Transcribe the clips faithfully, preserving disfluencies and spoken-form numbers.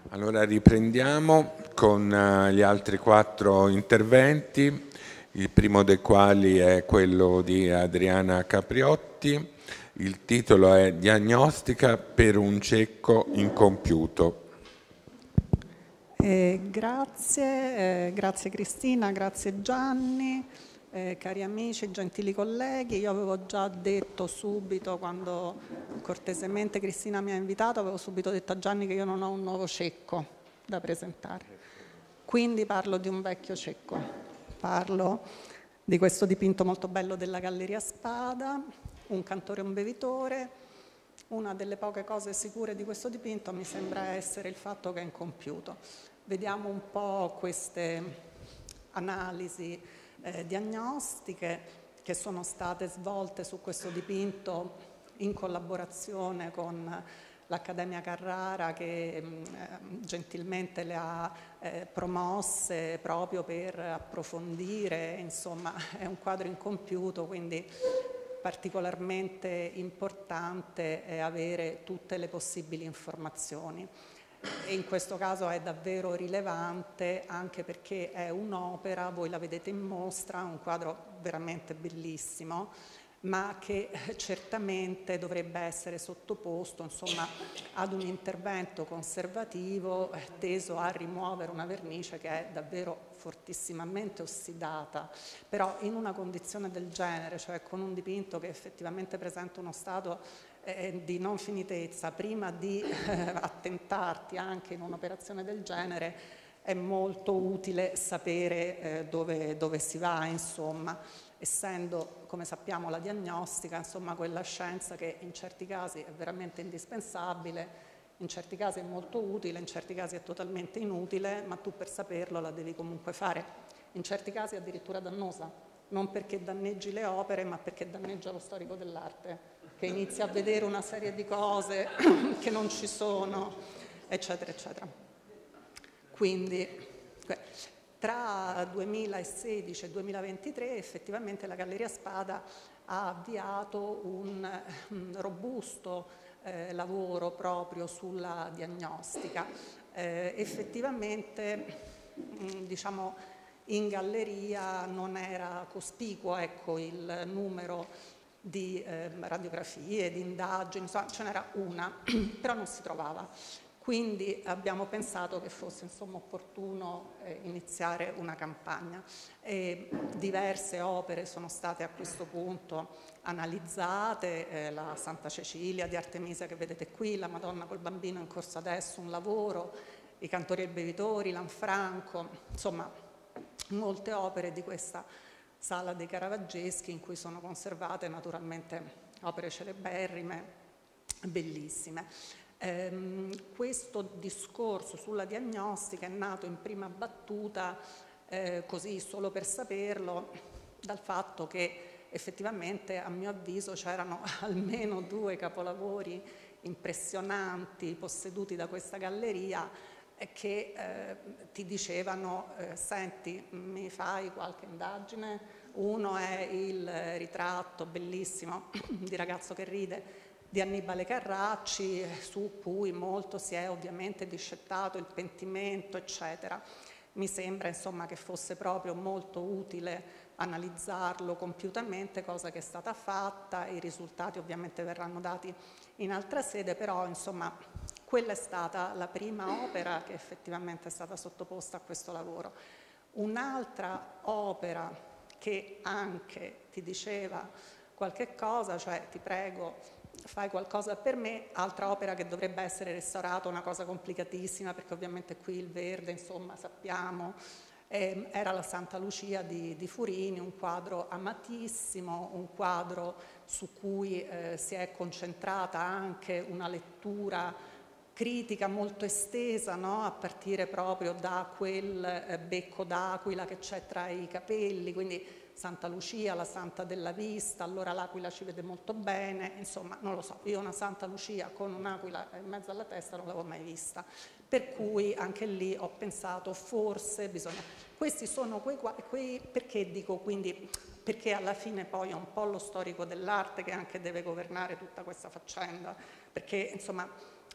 Allora riprendiamo con uh, gli altri quattro interventi, il primo dei quali è quello di Adriana Capriotti. Il titolo è Diagnostica per un cieco incompiuto. Eh, grazie, eh, grazie Cristina, grazie Gianni, eh, cari amici, gentili colleghi. Io avevo già detto subito, quando cortesemente Cristina mi ha invitato, avevo subito detto a Gianni che io non ho un nuovo cecco da presentare. Quindi parlo di un vecchio cecco, parlo di questo dipinto molto bello della Galleria Spada, un cantore e un bevitore. Una delle poche cose sicure di questo dipinto mi sembra essere il fatto che è incompiuto. Vediamo un po' queste analisi eh, diagnostiche che sono state svolte su questo dipinto in collaborazione con l'Accademia Carrara, che eh, gentilmente le ha eh, promosse proprio per approfondire. Insomma, è un quadro incompiuto, quindi particolarmente importante è avere tutte le possibili informazioni. E in questo caso è davvero rilevante, anche perché è un'opera, voi la vedete in mostra, un quadro veramente bellissimo, ma che certamente dovrebbe essere sottoposto, insomma, ad un intervento conservativo teso a rimuovere una vernice che è davvero fortissimamente ossidata. Però in una condizione del genere, cioè con un dipinto che effettivamente presenta uno stato eh, di non finitezza, prima di eh, attentarti anche in un'operazione del genere, è molto utile sapere eh, dove, dove si va, insomma, essendo, come sappiamo, la diagnostica, insomma, quella scienza che in certi casi è veramente indispensabile, in certi casi è molto utile, in certi casi è totalmente inutile, ma tu per saperlo la devi comunque fare. In certi casi è addirittura dannosa, non perché danneggi le opere, ma perché danneggia lo storico dell'arte, che inizia a vedere una serie di cose che non ci sono, eccetera, eccetera. Quindi, tra duemilasedici e duemilaventitré effettivamente la Galleria Spada ha avviato un, un robusto eh, lavoro proprio sulla diagnostica. Eh, effettivamente, mh, diciamo, in galleria non era cospicuo, ecco, il numero di eh, radiografie, di indagini, insomma, ce n'era una, però non si trovava. Quindi abbiamo pensato che fosse, insomma, opportuno eh, iniziare una campagna. E diverse opere sono state a questo punto analizzate, eh, la Santa Cecilia di Artemisia che vedete qui, la Madonna col bambino in corso adesso, un lavoro, i Cantori e Bevitori, Lanfranco, insomma molte opere di questa sala dei Caravaggeschi in cui sono conservate naturalmente opere celeberrime, bellissime. Eh, questo discorso sulla diagnostica è nato in prima battuta, eh, così solo per saperlo, dal fatto che effettivamente a mio avviso c'erano almeno due capolavori impressionanti posseduti da questa galleria eh, che eh, ti dicevano eh, senti, mi fai qualche indagine? Uno è il ritratto bellissimo di Ragazzo che ride di Annibale Carracci, su cui molto si è ovviamente discettato il pentimento, eccetera. Mi sembra, insomma, che fosse proprio molto utile analizzarlo compiutamente, cosa che è stata fatta. I risultati ovviamente verranno dati in altra sede, però, insomma, quella è stata la prima opera che effettivamente è stata sottoposta a questo lavoro. Un'altra opera che anche ti diceva qualche cosa, cioè ti prego fai qualcosa per me, altra opera che dovrebbe essere restaurata, una cosa complicatissima perché ovviamente qui il verde, insomma, sappiamo, eh, era la Santa Lucia di, di Furini, un quadro amatissimo, un quadro su cui eh, si è concentrata anche una lettura critica molto estesa, no? A partire proprio da quel eh, becco d'aquila che c'è tra i capelli, quindi Santa Lucia, la Santa della Vista, allora l'Aquila ci vede molto bene, insomma, non lo so, io una Santa Lucia con un'aquila in mezzo alla testa non l'avevo mai vista, per cui anche lì ho pensato forse bisogna... Questi sono quei, quei perché dico quindi, perché alla fine poi è un po' lo storico dell'arte che anche deve governare tutta questa faccenda, perché insomma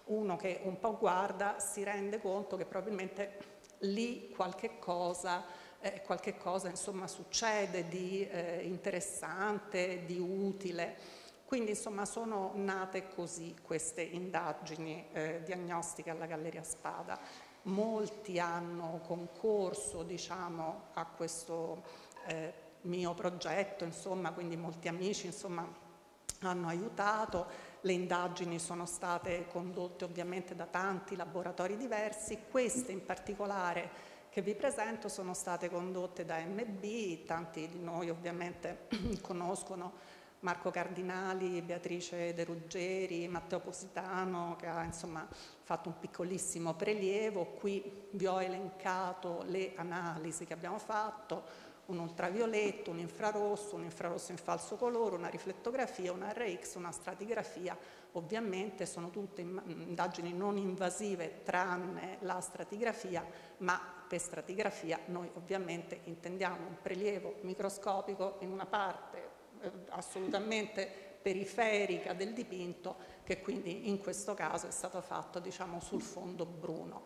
uno che un po' guarda si rende conto che probabilmente lì qualche cosa, eh, qualche cosa insomma, succede di eh, interessante, di utile. Quindi insomma sono nate così queste indagini eh, diagnostiche alla Galleria Spada. Molti hanno concorso, diciamo, a questo eh, mio progetto, insomma, quindi molti amici insomma, hanno aiutato. Le indagini sono state condotte ovviamente da tanti laboratori diversi, queste in particolare che vi presento sono state condotte da M B, tanti di noi ovviamente conoscono Marco Cardinali, Beatrice De Ruggeri, Matteo Positano, che ha insomma fatto un piccolissimo prelievo. Qui vi ho elencato le analisi che abbiamo fatto, un ultravioletto, un infrarosso, un infrarosso in falso colore, una riflettografia, una R X, una stratigrafia. Ovviamente sono tutte indagini non invasive tranne la stratigrafia, ma per stratigrafia noi ovviamente intendiamo un prelievo microscopico in una parte eh, assolutamente periferica del dipinto, che quindi in questo caso è stato fatto, diciamo, sul fondo bruno.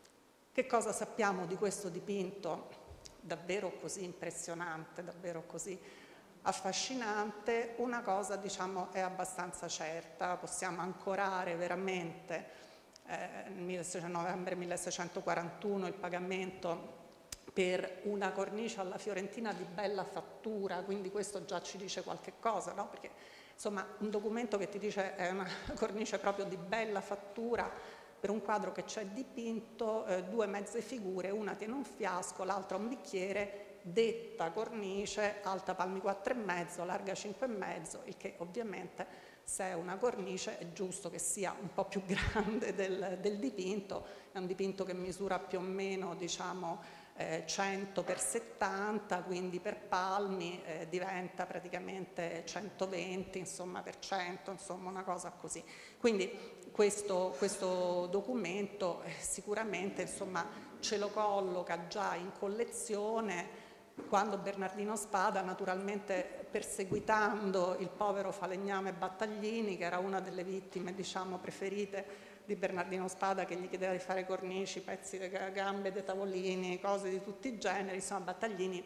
Che cosa sappiamo di questo dipinto? Davvero così impressionante, davvero così affascinante. Una cosa, diciamo, è abbastanza certa, possiamo ancorare veramente eh, nel novembre milleseicentoquarantuno il pagamento per una cornice alla fiorentina di bella fattura, quindi questo già ci dice qualche cosa, no? Perché insomma un documento che ti dice è una cornice proprio di bella fattura per un quadro che c'è dipinto, eh, due mezze figure, una tiene un fiasco, l'altra un bicchiere, detta cornice, alta palmi quattro e mezzo, larga cinque e mezzo, il che ovviamente se è una cornice è giusto che sia un po' più grande del, del dipinto. È un dipinto che misura più o meno, diciamo, eh, cento per settanta, quindi per palmi eh, diventa praticamente centoventi, insomma, per cento, insomma una cosa così. Quindi questo, questo documento eh, sicuramente, insomma, ce lo colloca già in collezione quando Bernardino Spada, naturalmente perseguitando il povero falegname Battaglini, che era una delle vittime, diciamo, preferite di Bernardino Spada, che gli chiedeva di fare cornici, pezzi di gambe, dei tavolini, cose di tutti i generi, insomma Battaglini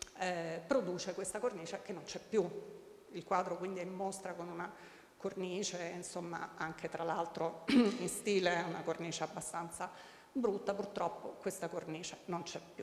eh, produce questa cornice che non c'è più. Il quadro quindi è in mostra con una cornice, insomma, anche tra l'altro in stile, una cornice abbastanza brutta. Purtroppo questa cornice non c'è più.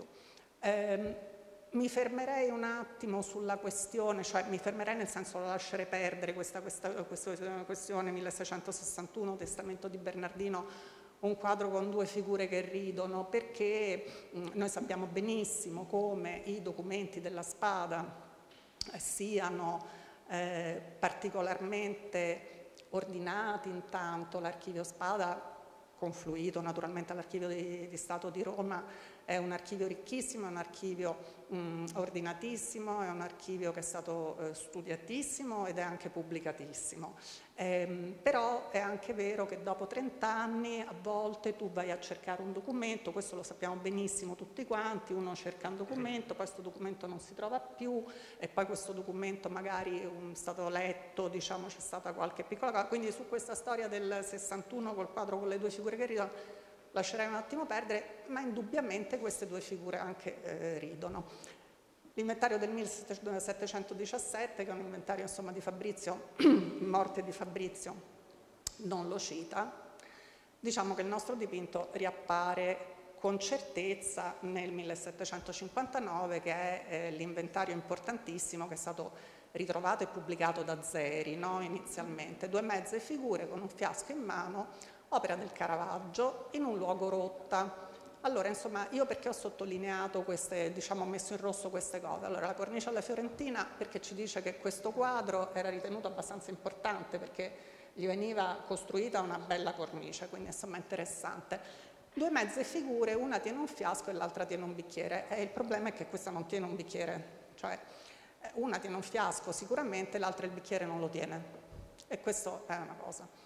Eh, mi fermerei un attimo sulla questione, cioè mi fermerei nel senso la lascerei perdere questa, questa, questa questione milleseicentosessantuno, testamento di Bernardino, un quadro con due figure che ridono, perché mh, noi sappiamo benissimo come i documenti della Spada eh, siano eh, particolarmente ordinati. Intanto l'archivio Spada, confluito naturalmente all'archivio di, di Stato di Roma, è un archivio ricchissimo, è un archivio mh, ordinatissimo, è un archivio che è stato eh, studiatissimo ed è anche pubblicatissimo. Ehm, però è anche vero che dopo trent'anni a volte tu vai a cercare un documento, questo lo sappiamo benissimo tutti quanti, uno cerca un documento, poi questo documento non si trova più e poi questo documento magari è stato letto, diciamo c'è stata qualche piccola cosa, quindi su questa storia del sessantuno col quadro con le due figure che ridono lascerei un attimo perdere, ma indubbiamente queste due figure anche eh, ridono. L'inventario del millesettecentodiciassette, che è un inventario insomma, di Fabrizio, morte di Fabrizio, non lo cita. Diciamo che il nostro dipinto riappare con certezza nel millesettecentocinquantanove, che è eh, l'inventario importantissimo che è stato ritrovato e pubblicato da Zeri, no? Inizialmente. Due mezze figure con un fiasco in mano, opera del Caravaggio, in un luogo rotta. Allora, insomma, io perché ho sottolineato queste, diciamo, ho messo in rosso queste cose? Allora, la cornice alla fiorentina perché ci dice che questo quadro era ritenuto abbastanza importante perché gli veniva costruita una bella cornice, quindi insomma interessante. Due mezze figure, una tiene un fiasco e l'altra tiene un bicchiere, e il problema è che questa non tiene un bicchiere, cioè una tiene un fiasco sicuramente, l'altra il bicchiere non lo tiene, e questo è una cosa.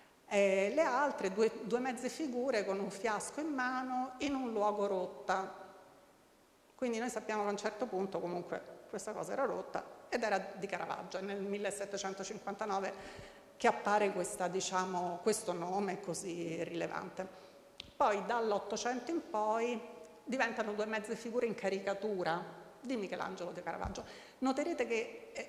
E le altre due, due mezze figure con un fiasco in mano in un luogo rotta, quindi noi sappiamo che a un certo punto comunque questa cosa era rotta ed era di Caravaggio, nel millesettecentocinquantanove che appare questa, diciamo, questo nome così rilevante. Poi dall'Ottocento in poi diventano due mezze figure in caricatura di Michelangelo di Caravaggio. Noterete che eh,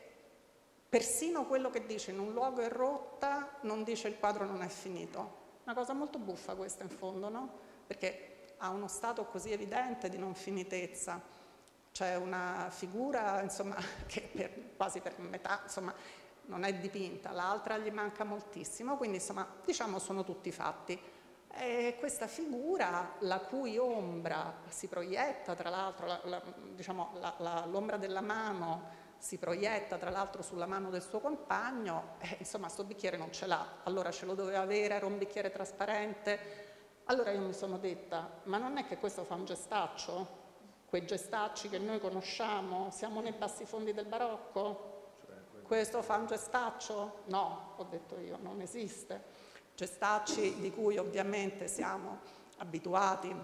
persino quello che dice in un luogo è rotta non dice il quadro non è finito. Una cosa molto buffa questa in fondo, no? Perché ha uno stato così evidente di non finitezza. C'è una figura, insomma, che per, quasi per metà, insomma, non è dipinta, l'altra gli manca moltissimo, quindi insomma, diciamo sono tutti fatti. E questa figura, la cui ombra si proietta, tra l'altro, la, la, diciamo, la, la, l'ombra della mano si proietta tra l'altro sulla mano del suo compagno, eh, insomma sto bicchiere non ce l'ha, allora ce lo doveva avere, era un bicchiere trasparente. Allora io mi sono detta, ma non è che questo fa un gestaccio? Quei gestacci che noi conosciamo, siamo nei bassifondi del barocco? Questo fa un gestaccio? No, ho detto io, non esiste. Gestacci di cui ovviamente siamo abituati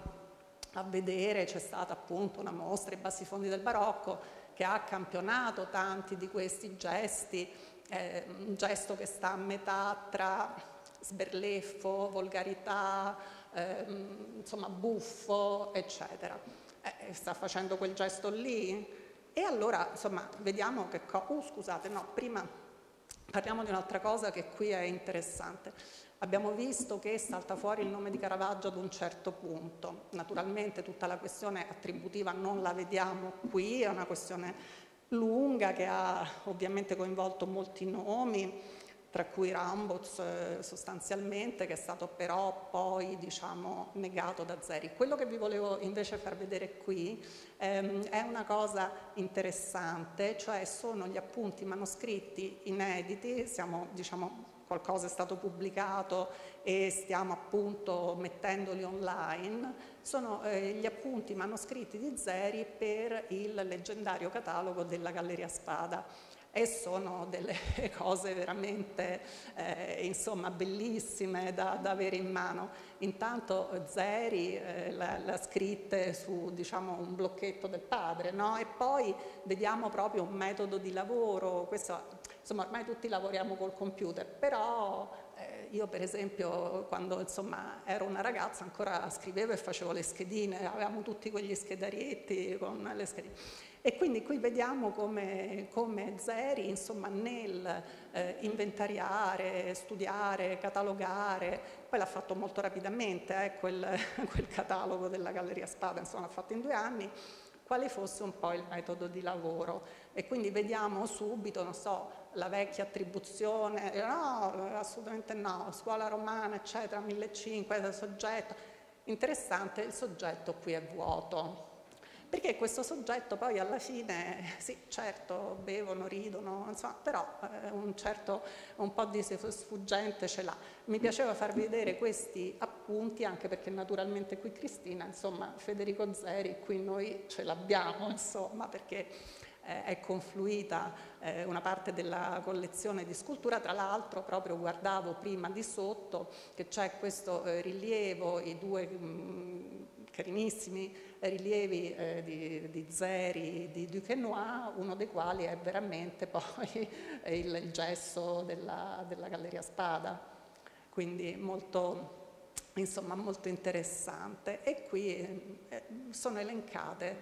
a vedere, c'è stata appunto una mostra ai bassifondi del barocco che ha campionato tanti di questi gesti, eh, un gesto che sta a metà tra sberleffo, volgarità, eh, insomma buffo, eccetera. Eh, sta facendo quel gesto lì? E allora, insomma, vediamo che cosa... Uh, scusate, no, prima parliamo di un'altra cosa che qui è interessante. Abbiamo visto che salta fuori il nome di Caravaggio ad un certo punto. Naturalmente tutta la questione attributiva non la vediamo qui, è una questione lunga che ha ovviamente coinvolto molti nomi, tra cui Ramboz eh, sostanzialmente, che è stato però poi, diciamo, negato da Zeri. Quello che vi volevo invece far vedere qui ehm, è una cosa interessante, cioè sono gli appunti manoscritti inediti, siamo, diciamo, qualcosa è stato pubblicato e stiamo appunto mettendoli online, sono eh, gli appunti manoscritti di Zeri per il leggendario catalogo della Galleria Spada. E sono delle cose veramente eh, insomma bellissime da, da avere in mano. Intanto Zeri eh, l'ha scritte su, diciamo, un blocchetto del padre, no? E poi vediamo proprio un metodo di lavoro. Questo, insomma, ormai tutti lavoriamo col computer, però eh, io per esempio quando insomma ero una ragazza ancora scrivevo e facevo le schedine, avevamo tutti quegli schedarietti con le schedine. E quindi qui vediamo come, come Zeri, insomma, nel eh, inventariare, studiare, catalogare, poi l'ha fatto molto rapidamente, eh, quel, quel catalogo della Galleria Spada, insomma, l'ha fatto in due anni, quale fosse un po' il metodo di lavoro. E quindi vediamo subito, non so, la vecchia attribuzione, no, assolutamente no, scuola romana, eccetera, millecinquecento, soggetto. Interessante, il soggetto qui è vuoto. Perché questo soggetto poi alla fine, sì, certo, bevono, ridono, insomma, però eh, un certo, un po' di sfuggente ce l'ha. Mi piaceva far vedere questi appunti anche perché naturalmente qui Cristina, insomma, Federico Zeri, qui noi ce l'abbiamo, insomma, perché eh, è confluita eh, una parte della collezione di scultura, tra l'altro proprio guardavo prima di sotto che c'è questo eh, rilievo, i due mh, carinissimi rilievi eh, di, di Zeri, di Duquesnoy, uno dei quali è veramente poi il, il gesso della, della Galleria Spada, quindi molto, insomma, molto interessante. E qui eh, sono elencate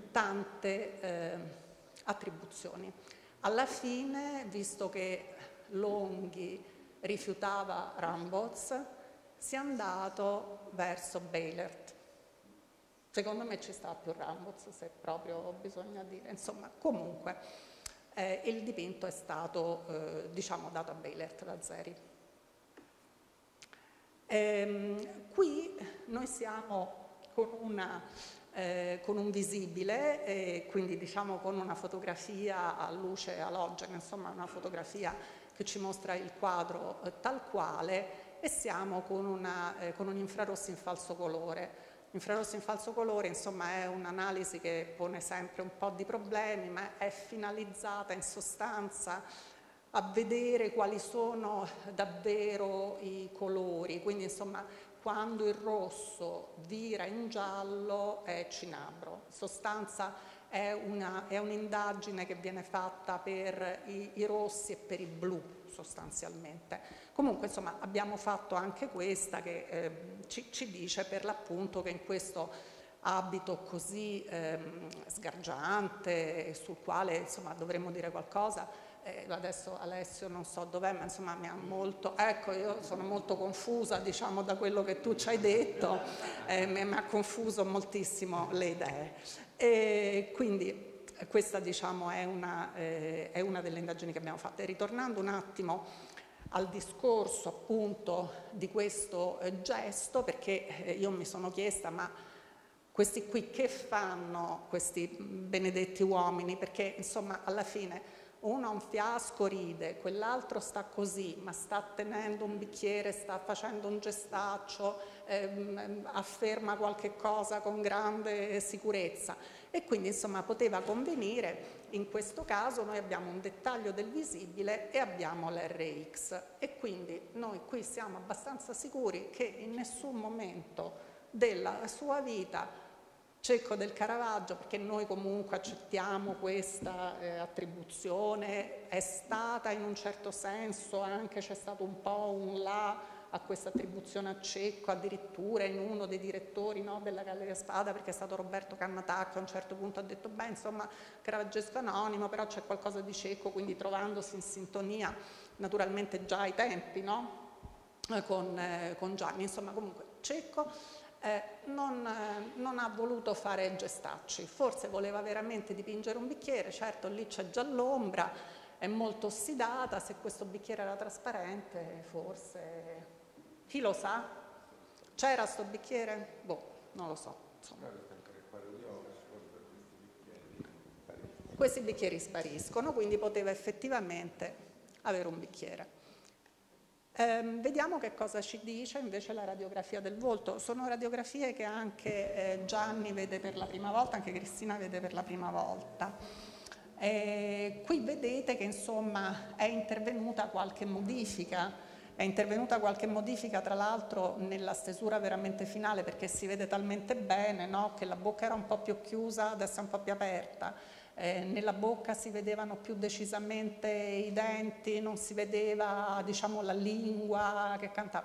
tante eh, attribuzioni. Alla fine, visto che Longhi rifiutava Ramboz, si è andato verso Beilert. Secondo me ci sta più Ramboz, se proprio bisogna dire. Insomma, comunque, eh, il dipinto è stato, eh, diciamo, dato a Beilert da Zeri. Ehm, qui noi siamo con, una, eh, con un visibile, eh, quindi diciamo con una fotografia a luce alogena, insomma una fotografia che ci mostra il quadro eh, tal quale, e siamo con, una, eh, con un infrarossi in falso colore. Infrarossi in falso colore, insomma, è un'analisi che pone sempre un po' di problemi, ma è finalizzata in sostanza a vedere quali sono davvero i colori. Quindi, insomma, quando il rosso vira in giallo è cinabro. In sostanza è, una, è un'indagine che viene fatta per i, i rossi e per i blu sostanzialmente. Comunque insomma abbiamo fatto anche questa che eh, ci, ci dice per l'appunto che in questo abito così ehm, sgargiante, sul quale insomma dovremmo dire qualcosa, eh, adesso Alessio non so dov'è, ma insomma mi ha molto, ecco io sono molto confusa diciamo da quello che tu ci hai detto, eh, mi, mi ha confuso moltissimo le idee. E quindi questa diciamo è una, eh, è una delle indagini che abbiamo fatto. E ritornando un attimo al discorso appunto di questo eh, gesto, perché eh, io mi sono chiesta ma questi qui che fanno, questi benedetti uomini, perché insomma alla fine uno ha un fiasco, ride, quell'altro sta così, ma sta tenendo un bicchiere, sta facendo un gestaccio, ehm, afferma qualche cosa con grande sicurezza e quindi insomma poteva convenire. In questo caso noi abbiamo un dettaglio del visibile e abbiamo l'R X e quindi noi qui siamo abbastanza sicuri che in nessun momento della sua vita Cecco del Caravaggio, perché noi comunque accettiamo questa eh, attribuzione, è stata in un certo senso anche, c'è stato un po' un là a questa attribuzione a Cecco, addirittura in uno dei direttori no, della Galleria Spada, perché è stato Roberto Cannatacco, a un certo punto ha detto beh insomma Caravaggesco anonimo, però c'è qualcosa di Cecco, quindi trovandosi in sintonia naturalmente già ai tempi no? con, eh, con Gianni, insomma comunque Cecco Eh, non, eh, non ha voluto fare gestacci, forse voleva veramente dipingere un bicchiere, certo lì c'è già l'ombra, è molto ossidata, se questo bicchiere era trasparente forse, chi lo sa? C'era sto bicchiere? Boh, non lo so. Insomma. Questi bicchieri spariscono, quindi poteva effettivamente avere un bicchiere. Eh, vediamo che cosa ci dice invece la radiografia del volto. Sono radiografie che anche eh, Gianni vede per la prima volta, anche Cristina vede per la prima volta. Eh, qui vedete che insomma è intervenuta qualche modifica, è intervenuta qualche modifica tra l'altro nella stesura veramente finale perché si vede talmente bene no? Che la bocca era un po' più chiusa, adesso è un po' più aperta. Eh, nella bocca si vedevano più decisamente i denti, non si vedeva diciamo la lingua che cantava.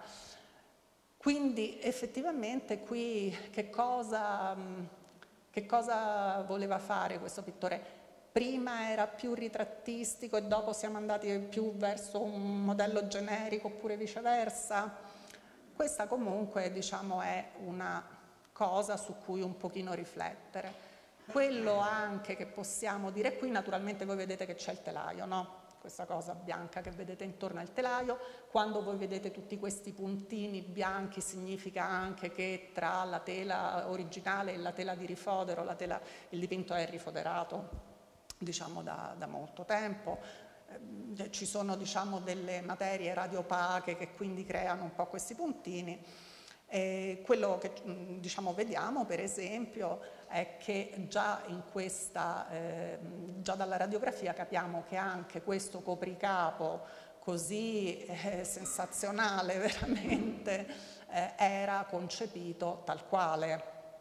Quindi effettivamente qui che cosa, che cosa voleva fare questo pittore? Prima era più ritrattistico e dopo siamo andati più verso un modello generico oppure viceversa? Questa comunque diciamo è una cosa su cui un pochino riflettere. Quello anche che possiamo dire qui, naturalmente voi vedete che c'è il telaio, no? Questa cosa bianca che vedete intorno al telaio, quando voi vedete tutti questi puntini bianchi significa anche che tra la tela originale e la tela di rifodero, la tela, il dipinto è rifoderato, diciamo da, da molto tempo. Eh, ci sono diciamo delle materie radiopache che quindi creano un po' questi puntini. Eh, quello che diciamo, vediamo per esempio è che già, in questa, eh, già dalla radiografia capiamo che anche questo copricapo così eh, sensazionale veramente eh, era concepito tal quale.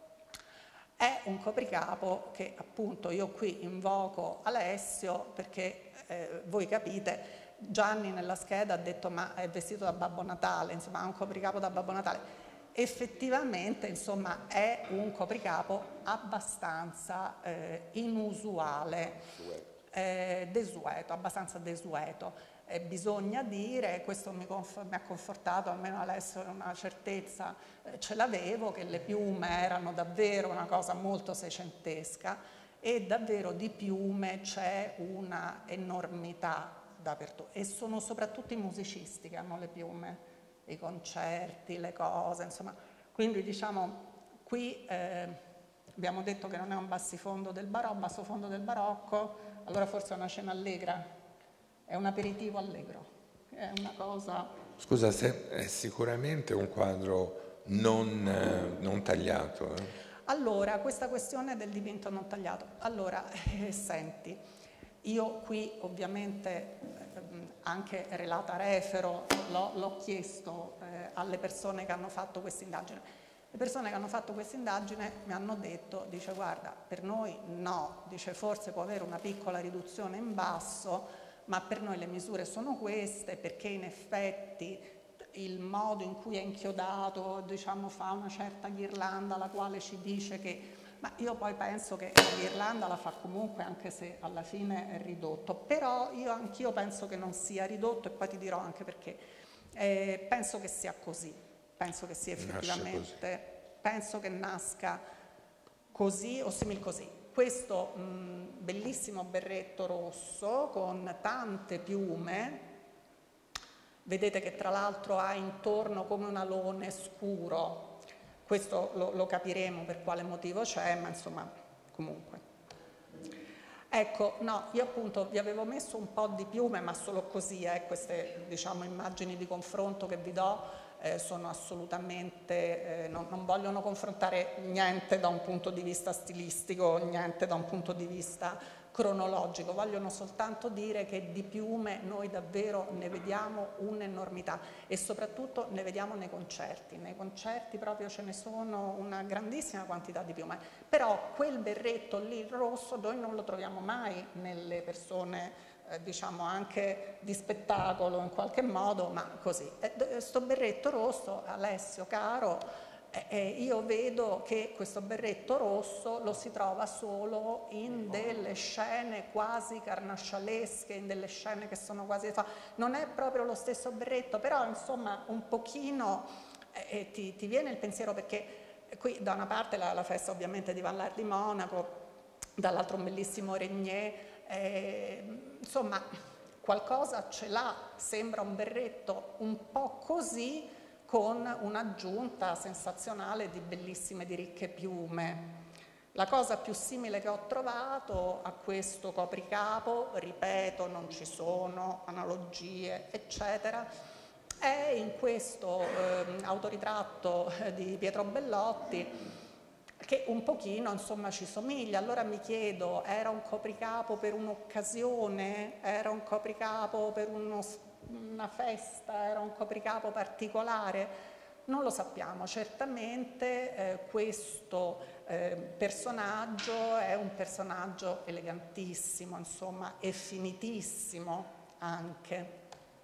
È un copricapo che appunto io qui invoco Alessio perché eh, voi capite Gianni nella scheda ha detto ma è vestito da Babbo Natale, insomma ha un copricapo da Babbo Natale. Effettivamente insomma è un copricapo abbastanza eh, inusuale, eh, desueto, abbastanza desueto. Eh, bisogna dire, questo mi, mi ha confortato, almeno adesso è una certezza, eh, ce l'avevo, che le piume erano davvero una cosa molto seicentesca e davvero di piume c'è una enormità dappertutto e sono soprattutto i musicisti che hanno le piume. I concerti, le cose, insomma, quindi diciamo qui eh, abbiamo detto che non è un bassifondo del barocco, bassofondo del barocco, allora forse è una cena allegra, è un aperitivo allegro, è una cosa... Scusa, se è sicuramente un quadro non, eh, non tagliato. Eh? Allora, questa questione del dipinto non tagliato, allora, eh, senti, io qui ovviamente... anche relata refero, l'ho chiesto eh, alle persone che hanno fatto questa indagine. Le persone che hanno fatto questa indagine mi hanno detto, dice guarda, per noi no, dice forse può avere una piccola riduzione in basso, ma per noi le misure sono queste, perché in effetti il modo in cui è inchiodato, diciamo, fa una certa ghirlanda la quale ci dice che, ma io poi penso che la ghirlanda la fa comunque anche se alla fine è ridotto, però io anch'io penso che non sia ridotto e poi ti dirò anche perché. Eh, penso che sia così, penso che sia effettivamente, penso che nasca così o simil così. Questo mh, bellissimo berretto rosso con tante piume, vedete che tra l'altro ha intorno come un alone scuro, questo lo, lo capiremo per quale motivo c'è, ma insomma comunque. Ecco, no, io appunto vi avevo messo un po' di piume, ma solo così, eh, queste diciamo immagini di confronto che vi do eh, sono assolutamente, eh, non, non vogliono confrontare niente da un punto di vista stilistico, niente da un punto di vista cronologico, vogliono soltanto dire che di piume noi davvero ne vediamo un'enormità e soprattutto ne vediamo nei concerti, nei concerti proprio ce ne sono una grandissima quantità di piume, però quel berretto lì il rosso noi non lo troviamo mai nelle persone eh, diciamo anche di spettacolo in qualche modo, ma così. E, sto berretto rosso, Alessio caro, Eh, io vedo che questo berretto rosso lo si trova solo in delle scene quasi carnascialesche, in delle scene che sono quasi... Non è proprio lo stesso berretto, però insomma un pochino eh, ti, ti viene il pensiero, perché qui da una parte la, la festa ovviamente di Vallar di Monaco, dall'altro un bellissimo Regnier, eh, insomma qualcosa ce l'ha, sembra un berretto un po' così, con un'aggiunta sensazionale di bellissime, di ricche piume. La cosa più simile che ho trovato a questo copricapo, ripeto, non ci sono analogie, eccetera, è in questo eh, autoritratto di Pietro Bellotti, che un pochino insomma ci somiglia. Allora mi chiedo, era un copricapo per un'occasione? Era un copricapo per uno spazio? Una festa, era un copricapo particolare? Non lo sappiamo, certamente eh, questo eh, personaggio è un personaggio elegantissimo, insomma, e finitissimo anche.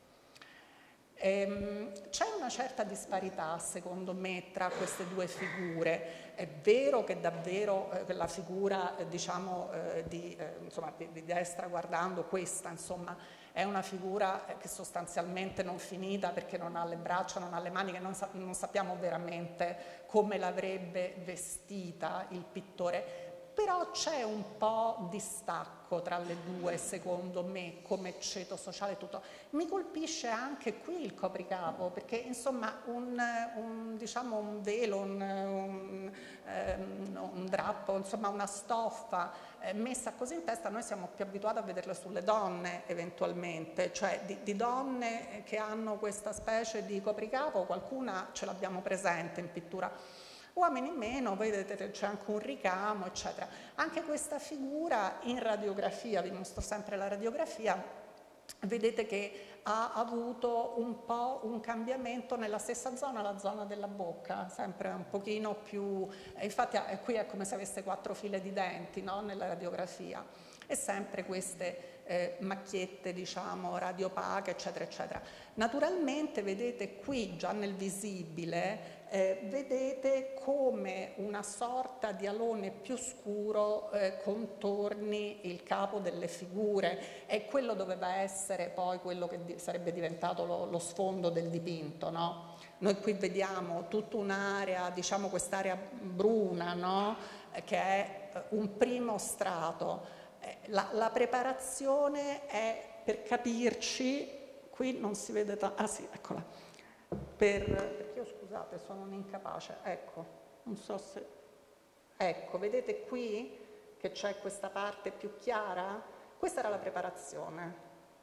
Ehm, c'è una certa disparità, secondo me, tra queste due figure. È vero che davvero eh, la figura, eh, diciamo, eh, di, eh, insomma, di, di destra guardando questa, insomma, è una figura che sostanzialmente non finita, perché non ha le braccia, non ha le mani, che non, sa non sappiamo veramente come l'avrebbe vestita il pittore. Però c'è un po' di stacco tra le due, secondo me, come ceto sociale e tutto. Mi colpisce anche qui il copricapo, perché insomma un, un, diciamo un velo, un, un, um, un drappo, insomma una stoffa eh, messa così in testa, noi siamo più abituati a vederle sulle donne eventualmente, cioè di, di donne che hanno questa specie di copricapo, qualcuna ce l'abbiamo presente in pittura. Uomini meno, vedete c'è anche un ricamo, eccetera. Anche questa figura in radiografia, vi mostro sempre la radiografia, vedete che ha avuto un po' un cambiamento nella stessa zona, la zona della bocca, sempre un pochino più, infatti qui è come se avesse quattro file di denti, no? Nella radiografia, e sempre queste eh, macchiette, diciamo, radiopache, eccetera, eccetera. Naturalmente vedete qui già nel visibile, Eh, vedete come una sorta di alone più scuro eh, contorni il capo delle figure, e quello doveva essere poi quello che di sarebbe diventato lo, lo sfondo del dipinto, no? Noi qui vediamo tutta un'area, diciamo quest'area bruna, no? eh, che è eh, un primo strato. Eh, la, la preparazione è, per capirci, qui non si vede tanto, ah sì, eccola, per, perché io scusate sono un incapace, ecco, non so se, ecco, vedete qui che c'è questa parte più chiara? Questa era la preparazione,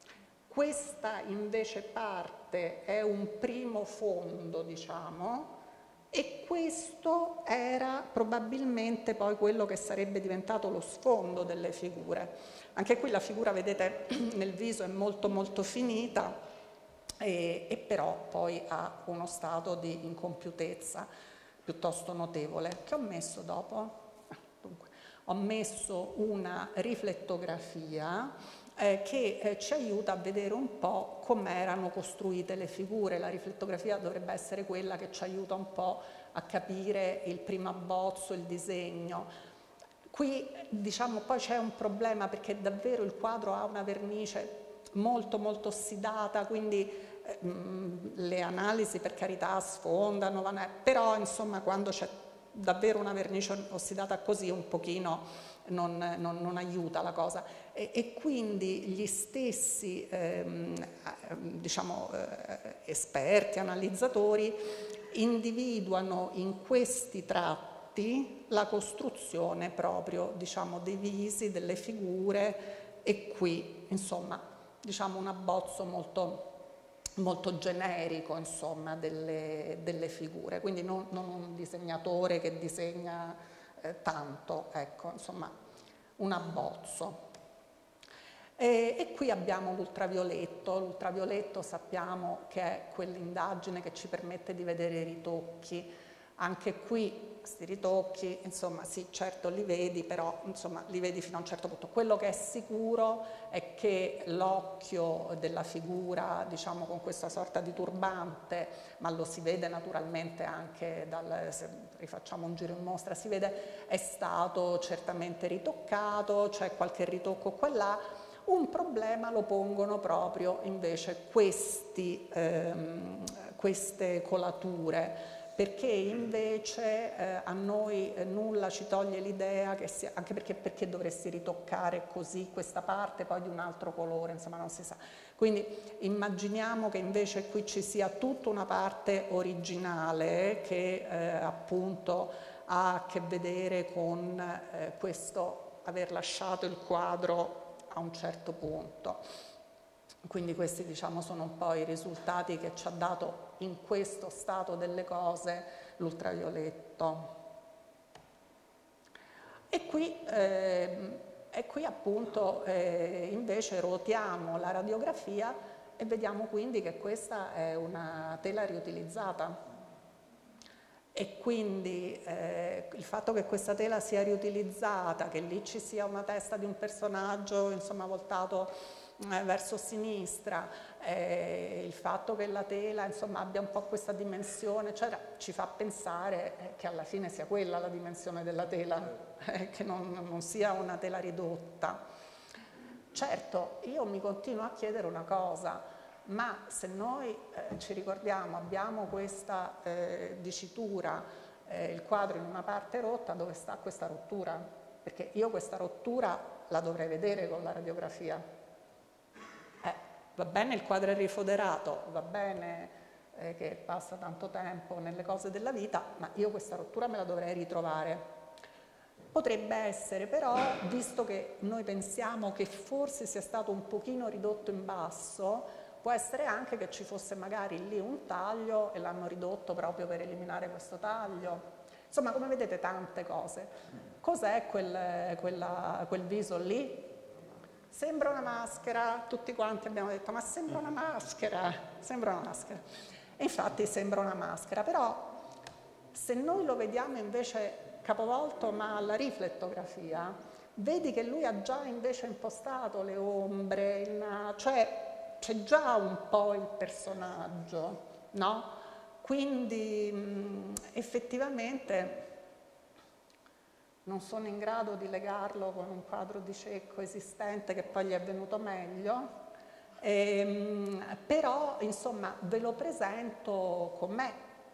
questa invece parte è un primo fondo, diciamo, e questo era probabilmente poi quello che sarebbe diventato lo sfondo delle figure. Anche qui la figura, vedete, nel viso è molto molto finita, E, e però poi ha uno stato di incompiutezza piuttosto notevole. Che ho messo dopo? Dunque, ho messo una riflettografia eh, che eh, ci aiuta a vedere un po' come erano costruite le figure. La riflettografia dovrebbe essere quella che ci aiuta un po' a capire il primo abbozzo, il disegno. Qui diciamo poi c'è un problema perché davvero il quadro ha una vernice molto molto ossidata, quindi eh, le analisi per carità sfondano, però insomma quando c'è davvero una vernice ossidata così un pochino non, non, non aiuta la cosa e, e quindi gli stessi ehm, diciamo eh, esperti, analizzatori individuano in questi tratti la costruzione proprio diciamo dei visi, delle figure e qui insomma diciamo un abbozzo molto molto generico insomma delle, delle figure, quindi non, non un disegnatore che disegna eh, tanto, ecco, insomma un abbozzo. E, e qui abbiamo l'ultravioletto, l'ultravioletto sappiamo che è quell'indagine che ci permette di vedere i ritocchi, anche qui questi ritocchi, insomma sì, certo li vedi, però insomma li vedi fino a un certo punto. Quello che è sicuro è che l'occhio della figura, diciamo con questa sorta di turbante, ma lo si vede naturalmente anche dal, se rifacciamo un giro in mostra, si vede, è stato certamente ritoccato, c'è qualche ritocco qua e là. Un problema lo pongono proprio invece questi, ehm, queste colature, perché invece eh, a noi eh, nulla ci toglie l'idea che sia, anche perché, perché dovresti ritoccare così questa parte poi di un altro colore, insomma non si sa. Quindi immaginiamo che invece qui ci sia tutta una parte originale che eh, appunto ha a che vedere con eh, questo aver lasciato il quadro a un certo punto. Quindi questi diciamo sono un po' i risultati che ci ha dato in questo stato delle cose l'ultravioletto. E qui, eh, e qui appunto eh, invece ruotiamo la radiografia e vediamo quindi che questa è una tela riutilizzata. E quindi eh, il fatto che questa tela sia riutilizzata, che lì ci sia una testa di un personaggio insomma voltato eh, verso sinistra, eh, il fatto che la tela insomma abbia un po' questa dimensione, eccetera, ci fa pensare eh, che alla fine sia quella la dimensione della tela, eh, che non, non sia una tela ridotta. Certo, io mi continuo a chiedere una cosa. Ma se noi eh, ci ricordiamo, abbiamo questa eh, dicitura, eh, il quadro in una parte rotta, dove sta questa rottura? Perché io questa rottura la dovrei vedere con la radiografia. Eh, va bene il quadro è rifoderato, va bene eh, che passa tanto tempo nelle cose della vita, ma io questa rottura me la dovrei ritrovare. Potrebbe essere però, visto che noi pensiamo che forse sia stato un pochino ridotto in basso, può essere anche che ci fosse magari lì un taglio e l'hanno ridotto proprio per eliminare questo taglio. Insomma, come vedete, tante cose. Cos'è quel, quella, quel viso lì? Sembra una maschera, tutti quanti abbiamo detto, ma sembra una maschera, sembra una maschera. E infatti sembra una maschera, però se noi lo vediamo invece capovolto ma alla riflettografia, vedi che lui ha già invece impostato le ombre, il, cioè c'è già un po' il personaggio, no? Quindi mh, effettivamente non sono in grado di legarlo con un quadro di Cecco esistente che poi gli è venuto meglio, ehm, però insomma ve lo presento com'è.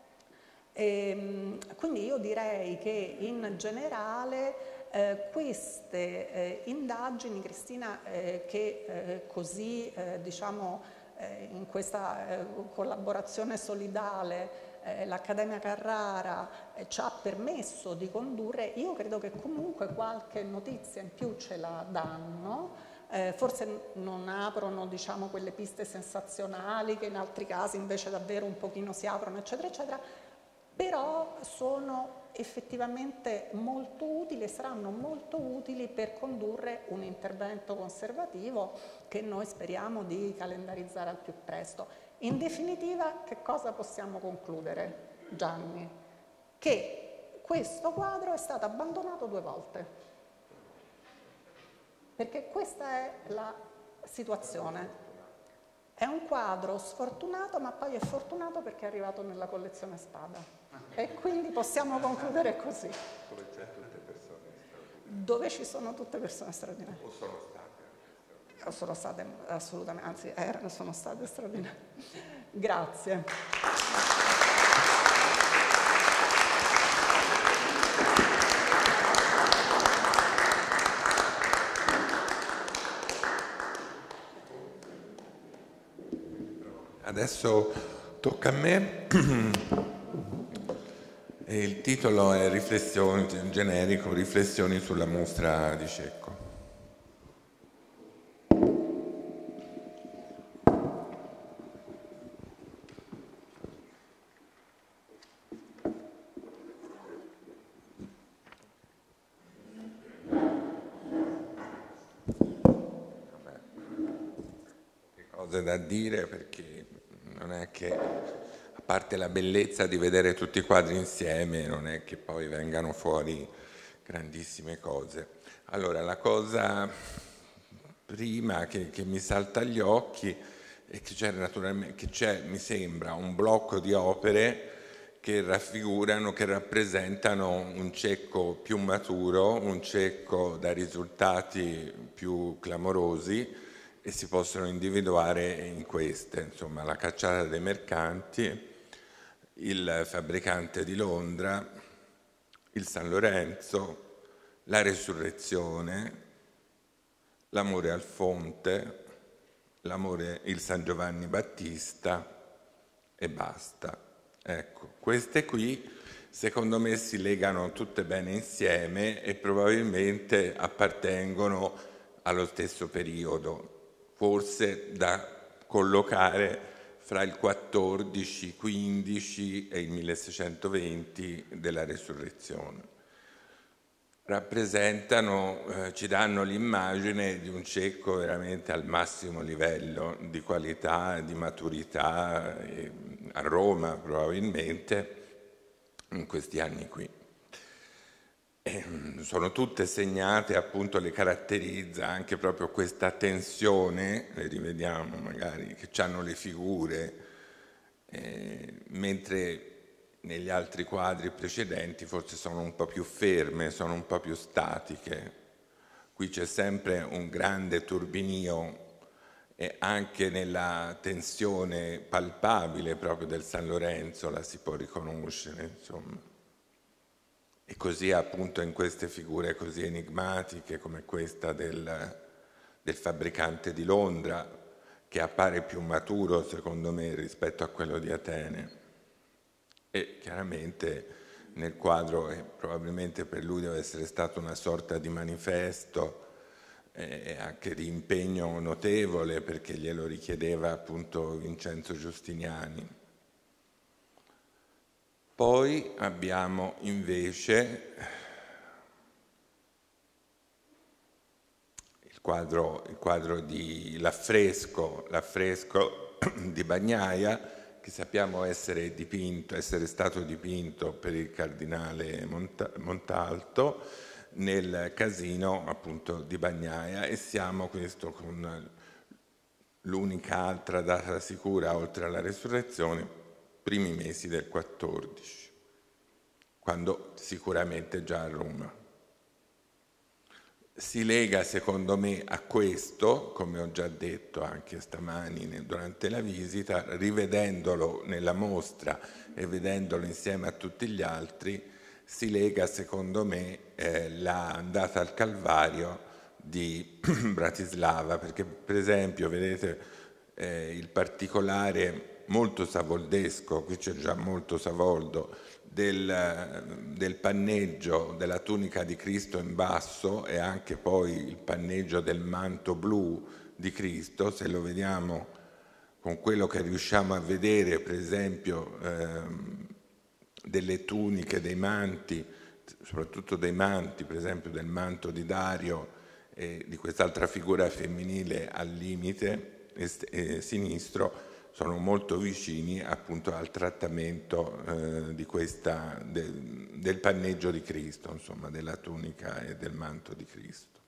Ehm, quindi io direi che in generale Eh, queste eh, indagini, Cristina, eh, che eh, così eh, diciamo eh, in questa eh, collaborazione solidale eh, l'Accademia Carrara eh, ci ha permesso di condurre, io credo che comunque qualche notizia in più ce la danno, eh, forse non aprono diciamo quelle piste sensazionali che in altri casi invece davvero un pochino si aprono, eccetera, eccetera, però sono effettivamente molto utili, saranno molto utili per condurre un intervento conservativo che noi speriamo di calendarizzare al più presto. In definitiva, che cosa possiamo concludere, Gianni? che questo quadro è stato abbandonato due volte, perché questa è la situazione. È un quadro sfortunato, ma poi è fortunato perché è arrivato nella collezione Spada. E quindi possiamo concludere così. Dove c'è tutte persone straordinarie. Dove ci sono tutte persone straordinarie. O sono state? O sono state assolutamente, anzi erano, sono state straordinarie. Grazie. Adesso tocca a me. E il titolo è Riflessioni, generico, Riflessioni sulla mostra di Cecco. Vabbè, che cose da dire, perché non è che, a parte la bellezza di vedere tutti i quadri insieme, non è che poi vengano fuori grandissime cose. Allora, la cosa prima che, che mi salta agli occhi è che c'è naturalmente, che c'è, mi sembra, un blocco di opere che raffigurano, che rappresentano un Cecco più maturo, un Cecco da risultati più clamorosi, e si possono individuare in queste, insomma, La cacciata dei mercanti, Il fabbricante di Londra, Il San Lorenzo, La Resurrezione, L'amore al fonte, l'amore, il San Giovanni Battista e basta. Ecco, queste qui secondo me si legano tutte bene insieme e probabilmente appartengono allo stesso periodo, forse da collocare fra il quattordici quindici e il milleseicentoventi della Resurrezione. Rappresentano, eh, ci danno l'immagine di un Cecco veramente al massimo livello di qualità, di maturità, eh, a Roma probabilmente, in questi anni qui. E sono tutte segnate, appunto, le caratterizza anche proprio questa tensione, le rivediamo magari, che hanno le figure, eh, mentre negli altri quadri precedenti forse sono un po' più ferme, sono un po' più statiche. Qui c'è sempre un grande turbinio e anche nella tensione palpabile proprio del San Lorenzo la si può riconoscere, insomma. E così appunto in queste figure così enigmatiche come questa del, del fabbricante di Londra, che appare più maturo secondo me rispetto a quello di Atene. E chiaramente nel quadro, eh, probabilmente per lui deve essere stato una sorta di manifesto, eh, anche di impegno notevole, perché glielo richiedeva appunto Vincenzo Giustiniani. Poi abbiamo invece il quadro, il quadro di l'affresco, l'affresco di Bagnaia, che sappiamo essere dipinto, essere stato dipinto per il cardinale Montalto nel casino appunto di Bagnaia, e siamo questo con l'unica altra data sicura oltre alla Resurrezione, primi mesi del quattordici, quando sicuramente già a Roma. Si lega secondo me a questo, come ho già detto anche stamani durante la visita, rivedendolo nella mostra e vedendolo insieme a tutti gli altri, si lega secondo me eh, l'andata al Calvario di Bratislava, perché per esempio vedete eh, il particolare molto savoldesco, qui c'è già molto Savoldo, Del, del panneggio della tunica di Cristo in basso e anche poi il panneggio del manto blu di Cristo. Se lo vediamo con quello che riusciamo a vedere, per esempio ehm, delle tuniche, dei manti, soprattutto dei manti, per esempio del manto di Dario e di quest'altra figura femminile al limite est- eh, sinistro, sono molto vicini appunto al trattamento eh, di questa, de, del panneggio di Cristo, insomma, della tunica e del manto di Cristo.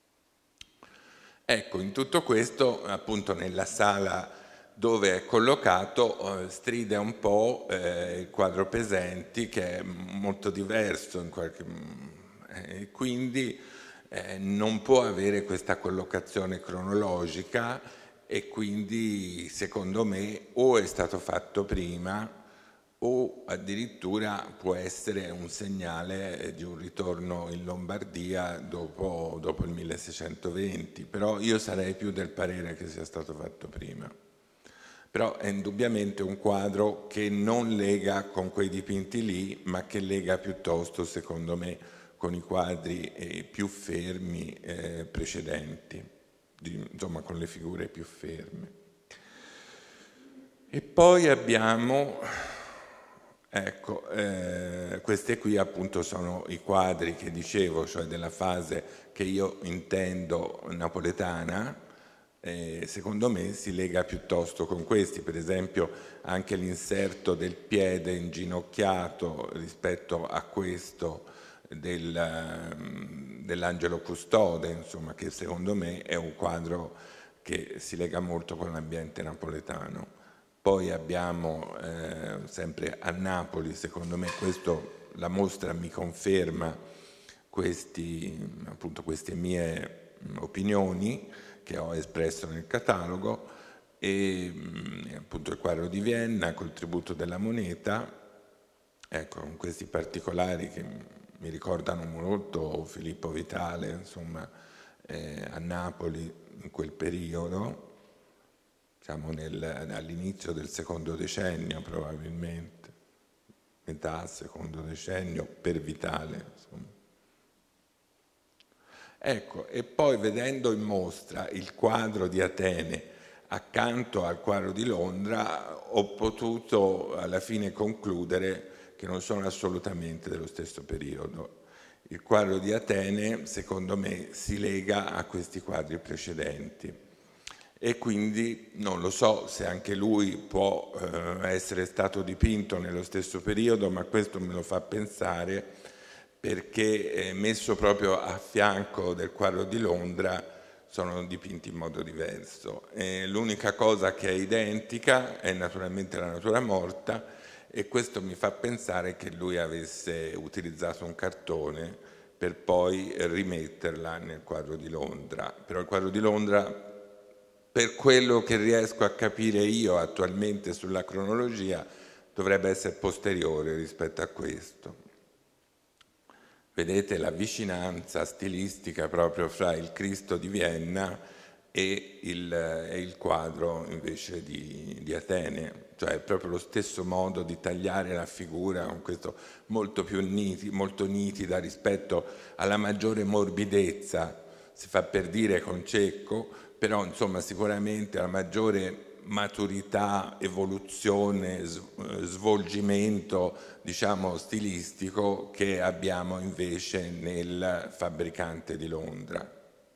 Ecco, in tutto questo, appunto nella sala dove è collocato, eh, stride un po' eh, il quadro Pesenti, che è molto diverso in qualche eh, quindi eh, non può avere questa collocazione cronologica, e quindi secondo me o è stato fatto prima o addirittura può essere un segnale di un ritorno in Lombardia dopo, dopo il milleseicentoventi, però io sarei più del parere che sia stato fatto prima. Però è indubbiamente un quadro che non lega con quei dipinti lì, ma che lega piuttosto, secondo me, con i quadri eh, più fermi eh, precedenti, di, insomma con le figure più ferme. E poi abbiamo, ecco, eh, queste qui appunto sono i quadri che dicevo, cioè della fase che io intendo napoletana. Eh, secondo me si lega piuttosto con questi, per esempio anche l'inserto del piede inginocchiato rispetto a questo del, dell'angelo custode, insomma, che secondo me è un quadro che si lega molto con l'ambiente napoletano. Poi abbiamo eh, sempre a Napoli, secondo me questo, la mostra mi conferma questi, appunto, queste mie opinioni che ho espresso nel catalogo, e appunto il quadro di Vienna col tributo della moneta, ecco, con questi particolari che mi ricordano molto Filippo Vitale, insomma, eh, a Napoli in quel periodo, siamo all'inizio del secondo decennio probabilmente, metà secondo decennio per Vitale, insomma. Ecco, e poi vedendo in mostra il quadro di Atene accanto al quadro di Londra, ho potuto alla fine concludere che non sono assolutamente dello stesso periodo. Il quadro di Atene, secondo me, si lega a questi quadri precedenti, e quindi non lo so se anche lui può eh, essere stato dipinto nello stesso periodo, ma questo me lo fa pensare, perché eh, messo proprio a fianco del quadro di Londra sono dipinti in modo diverso. L'unica cosa che è identica è naturalmente la natura morta, e questo mi fa pensare che lui avesse utilizzato un cartone per poi rimetterla nel quadro di Londra. Però il quadro di Londra, per quello che riesco a capire io attualmente sulla cronologia, dovrebbe essere posteriore rispetto a questo. Vedete la vicinanza stilistica proprio fra il Cristo di Vienna e il, e il quadro invece di, di Atene, cioè è proprio lo stesso modo di tagliare la figura, con questo molto più niti, molto nitida rispetto alla maggiore morbidezza, si fa per dire con Cecco, però insomma sicuramente la maggiore maturità, evoluzione, svolgimento, diciamo, stilistico che abbiamo invece nel Fabbricante di Londra.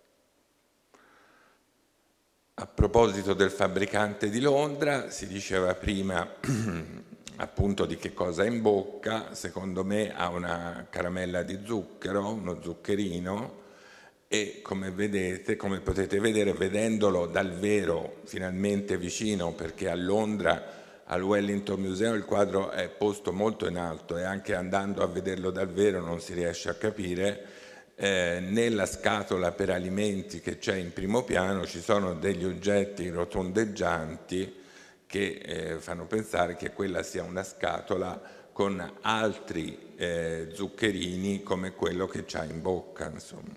A proposito del Fabbricante di Londra, si diceva prima appunto di che cosa ha in bocca. Secondo me ha una caramella di zucchero, uno zuccherino, e come vedete, come potete vedere vedendolo dal vero finalmente vicino, perché a Londra al Wellington Museum il quadro è posto molto in alto e anche andando a vederlo dal vero non si riesce a capire, eh, nella scatola per alimenti che c'è in primo piano ci sono degli oggetti rotondeggianti che eh, fanno pensare che quella sia una scatola con altri eh, zuccherini come quello che c'ha in bocca, insomma.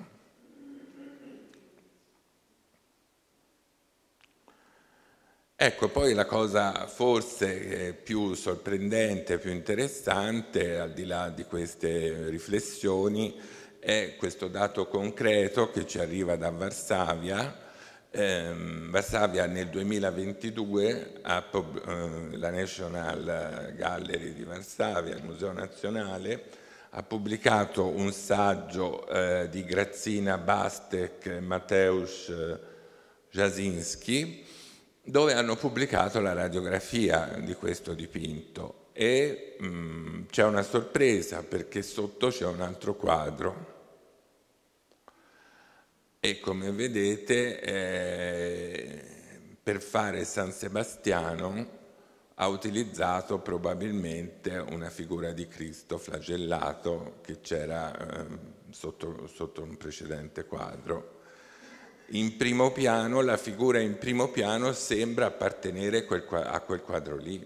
Ecco, poi la cosa forse più sorprendente, più interessante, al di là di queste riflessioni, è questo dato concreto che ci arriva da Varsavia. Eh, Varsavia nel duemilaventidue, ha, eh, la National Gallery di Varsavia, il Museo Nazionale, ha pubblicato un saggio eh, di Grazina Bastek e Mateusz Jasinski, dove hanno pubblicato la radiografia di questo dipinto e mh, c'è una sorpresa perché sotto c'è un altro quadro e come vedete eh, per fare San Sebastiano ha utilizzato probabilmente una figura di Cristo flagellato che c'era eh, sotto, sotto un precedente quadro. In primo piano, la figura in primo piano sembra appartenere quel, a quel quadro lì.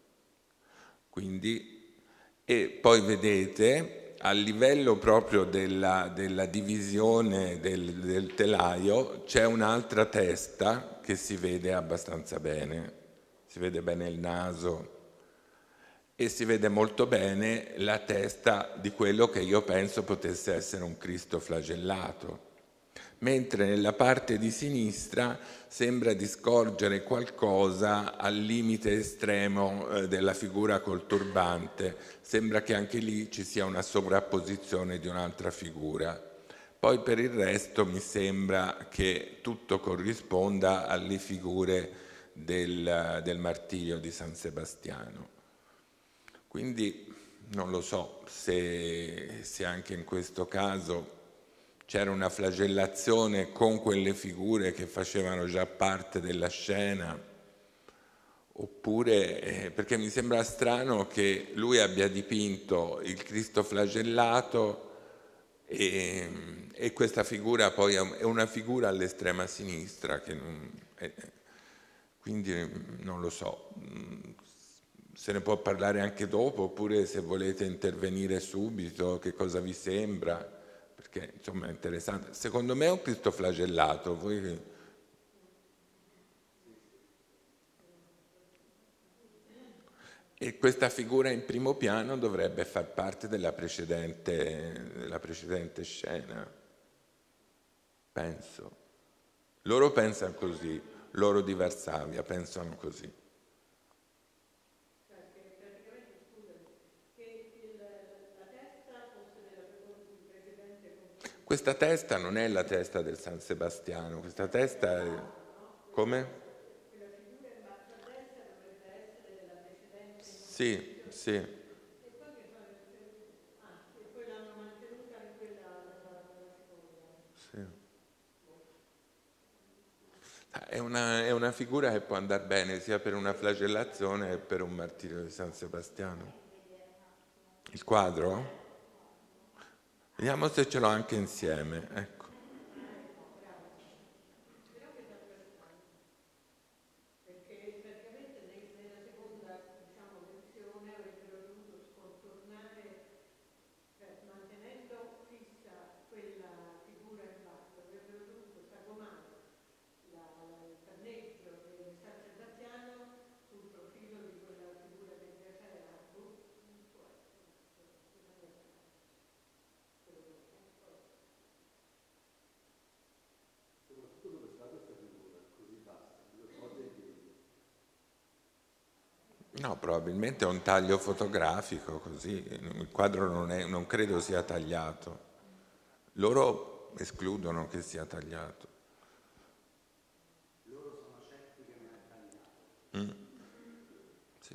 Quindi, e poi vedete, a livello proprio della, della divisione del, del telaio, c'è un'altra testa che si vede abbastanza bene. Si vede bene il naso e si vede molto bene la testa di quello che io penso potesse essere un Cristo flagellato. Mentre nella parte di sinistra sembra di scorgere qualcosa al limite estremo eh, della figura col turbante. Sembra che anche lì ci sia una sovrapposizione di un'altra figura. Poi per il resto mi sembra che tutto corrisponda alle figure del, del martirio di San Sebastiano. Quindi non lo so se, se anche in questo caso c'era una flagellazione con quelle figure che facevano già parte della scena, oppure eh, perché mi sembra strano che lui abbia dipinto il Cristo flagellato e, e questa figura poi è una figura all'estrema sinistra, che non, è, quindi non lo so, se ne può parlare anche dopo, oppure se volete intervenire subito, che cosa vi sembra? Perché insomma è interessante. Secondo me è un Cristo flagellato. Voi... E questa figura in primo piano dovrebbe far parte della precedente, della precedente scena, penso. Loro pensano così, loro di Varsavia pensano così. Questa testa non è la testa del San Sebastiano, questa testa è... Come? Quella figura in basso a destra dovrebbe essere della precedente. Sì, sì. E poi che fa? Ah, e poi l'hanno mantenuta in quella della seconda. Sì. È una, è una figura che può andare bene sia per una flagellazione che per un martirio di San Sebastiano. Il quadro? Vediamo se ce l'ho anche insieme, ecco. Perché praticamente nella seconda, diciamo, versione avrebbero dovuto scontornare, cioè mantenendo fissa quella figura in basso, avrebbero dovuto sagomare la, la, il panneggio del San Sebastiano sul profilo di quella figura che già c'era. No, probabilmente è un taglio fotografico, così. Il quadro non, è, non credo sia tagliato. Loro escludono che sia tagliato. Loro sono certi che non è tagliato. Mm. Sì.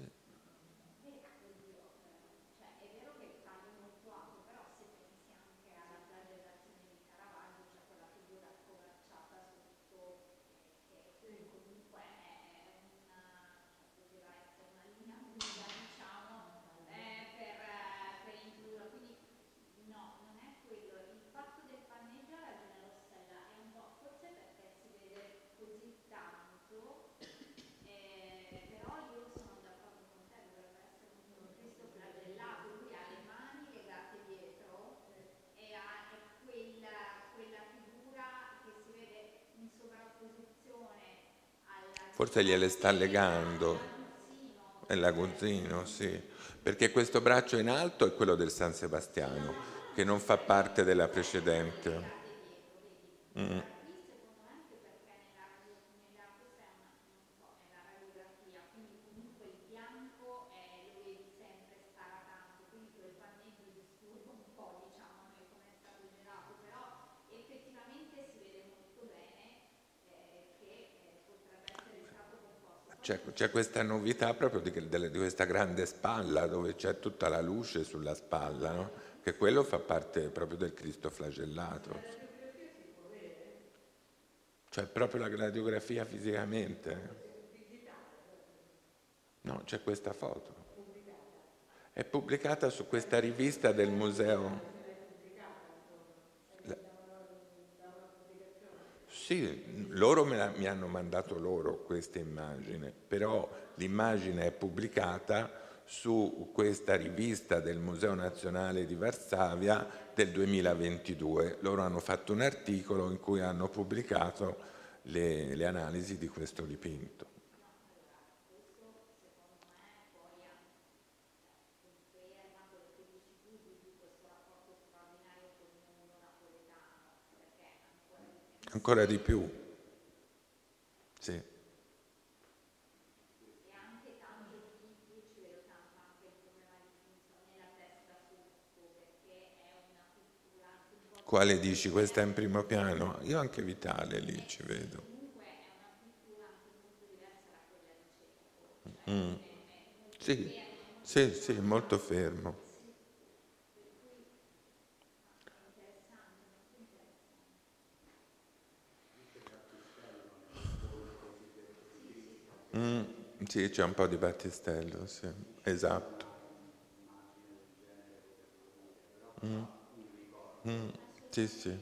Cioè è vero che il taglio è molto alto, però se pensi anche alla flagellazione di Caravaggio, c'è quella figura scollacciata sotto, che comunque è una, poteva essere una linea guida, diciamo, eh, per, per introdurla. Quindi no, non è quello. Il fatto del panneggio, ha ragione Rossella, è un po', forse perché si vede così tanto, eh, però io sono d'accordo con te, dovrebbe essere un Cristo flagellato, lui ha le mani legate dietro e ha e quella, quella figura che si vede in sovrapposizione alla... Forse gliele sta legando. È l'aguzzino, sì. Perché questo braccio in alto è quello del San Sebastiano, che non fa parte della precedente. Mm. C'è, c'è questa novità proprio di, di, di questa grande spalla dove c'è tutta la luce sulla spalla, no? Che quello fa parte proprio del Cristo flagellato. Cioè proprio la radiografia fisicamente. No, c'è questa foto. È pubblicata su questa rivista del museo. La... Sì, loro me la, mi hanno mandato loro questa immagine, però l'immagine è pubblicata su questa rivista del Museo Nazionale di Varsavia del duemilaventidue. Loro hanno fatto un articolo in cui hanno pubblicato le, le analisi di questo dipinto. Ancora di più, sì. E anche tanto di io ci vedo tanto anche il problema di funzione nella testa sotto, perché è una cultura anche un po'. Quale dici? Questa è in primo piano? Io anche Vitale lì ci vedo. Comunque è una cultura anche molto diversa da quella di Cecco. Mm. Sì, sì, sì, molto fermo. Mm, sì, c'è un po' di Battistello, sì, esatto. Mm, mm, sì, sì.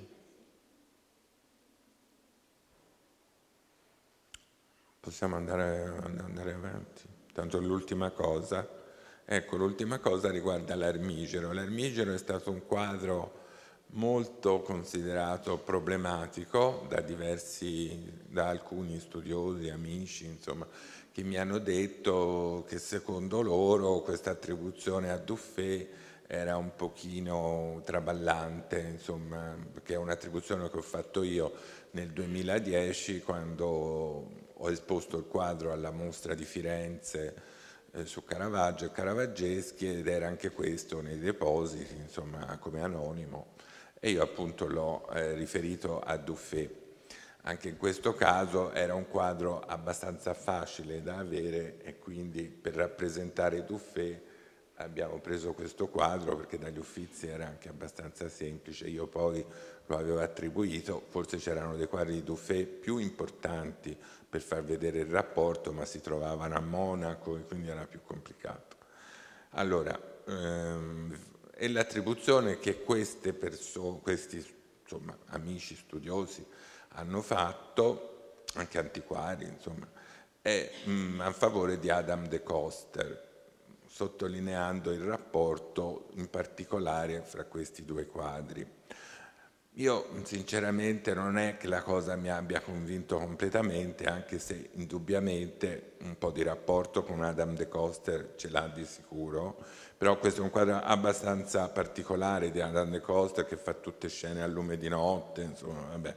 Possiamo andare, andare avanti. Tanto l'ultima cosa, ecco, l'ultima cosa riguarda l'Armigero. L'Armigero è stato un quadro molto considerato problematico da diversi, da alcuni studiosi, amici, insomma, che mi hanno detto che secondo loro questa attribuzione a Dufay era un pochino traballante, insomma, perché è un'attribuzione che ho fatto io nel duemiladieci quando ho esposto il quadro alla mostra di Firenze eh, su Caravaggio e Caravaggeschi, ed era anche questo nei depositi, insomma, come anonimo. E io appunto l'ho eh, riferito a Dufay. Anche in questo caso era un quadro abbastanza facile da avere e quindi per rappresentare Dufay abbiamo preso questo quadro perché dagli Uffizi era anche abbastanza semplice. Io poi lo avevo attribuito, forse c'erano dei quadri di Dufay più importanti per far vedere il rapporto, ma si trovavano a Monaco e quindi era più complicato. Allora, ehm, e l'attribuzione che queste persone, questi insomma, amici studiosi hanno fatto, anche antiquari, insomma, è mh, a favore di Adam de Coster, sottolineando il rapporto in particolare fra questi due quadri. Io sinceramente non è che la cosa mi abbia convinto completamente, anche se indubbiamente un po' di rapporto con Adam de Coster ce l'ha di sicuro, però questo è un quadro abbastanza particolare di Adam de Coster che fa tutte scene a lume di notte, insomma, vabbè.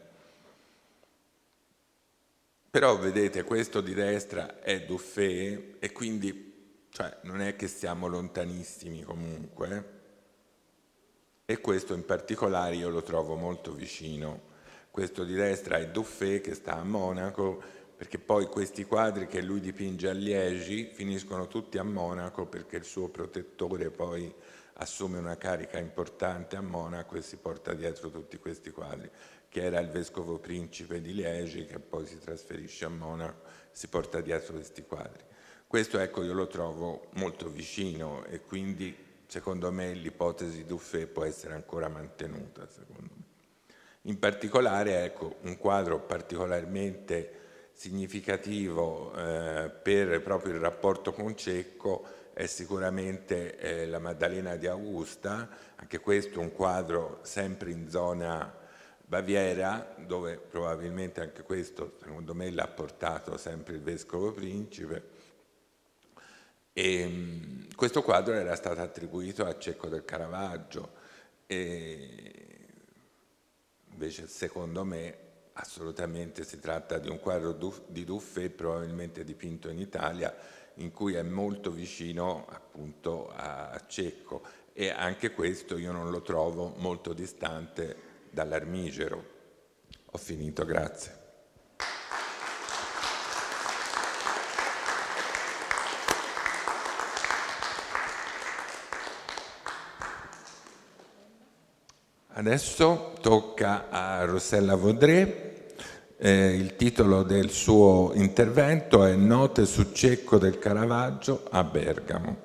Però vedete, questo di destra è Dufay e quindi cioè, non è che siamo lontanissimi comunque. E questo in particolare io lo trovo molto vicino. Questo di destra è Dufay che sta a Monaco, perché poi questi quadri che lui dipinge a Liegi finiscono tutti a Monaco perché il suo protettore poi assume una carica importante a Monaco e si porta dietro tutti questi quadri, che era il vescovo principe di Liegi che poi si trasferisce a Monaco, si porta dietro questi quadri. Questo ecco io lo trovo molto vicino e quindi secondo me l'ipotesi Dufay può essere ancora mantenuta, secondo me. In particolare, ecco, un quadro particolarmente significativo eh, per proprio il rapporto con Cecco è sicuramente eh, la Maddalena di Augusta, anche questo un quadro sempre in zona Baviera, dove probabilmente anche questo, secondo me, l'ha portato sempre il vescovo principe. E questo quadro era stato attribuito a Cecco del Caravaggio e invece secondo me assolutamente si tratta di un quadro di Dufay probabilmente dipinto in Italia in cui è molto vicino appunto a Cecco e anche questo io non lo trovo molto distante dall'Armigero. Ho finito, grazie. Adesso tocca a Rossella Vaudrey. Eh, il titolo del suo intervento è Note su Cecco del Caravaggio a Bergamo.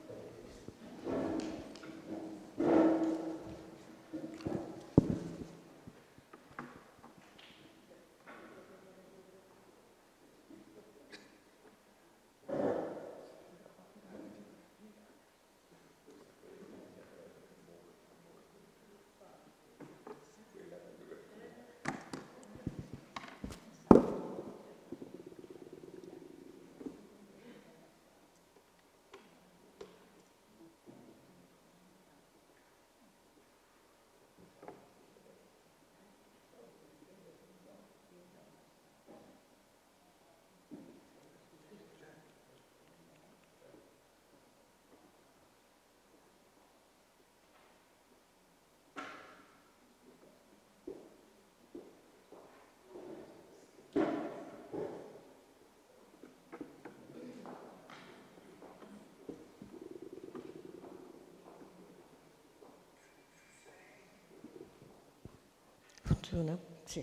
Funziona? Sì.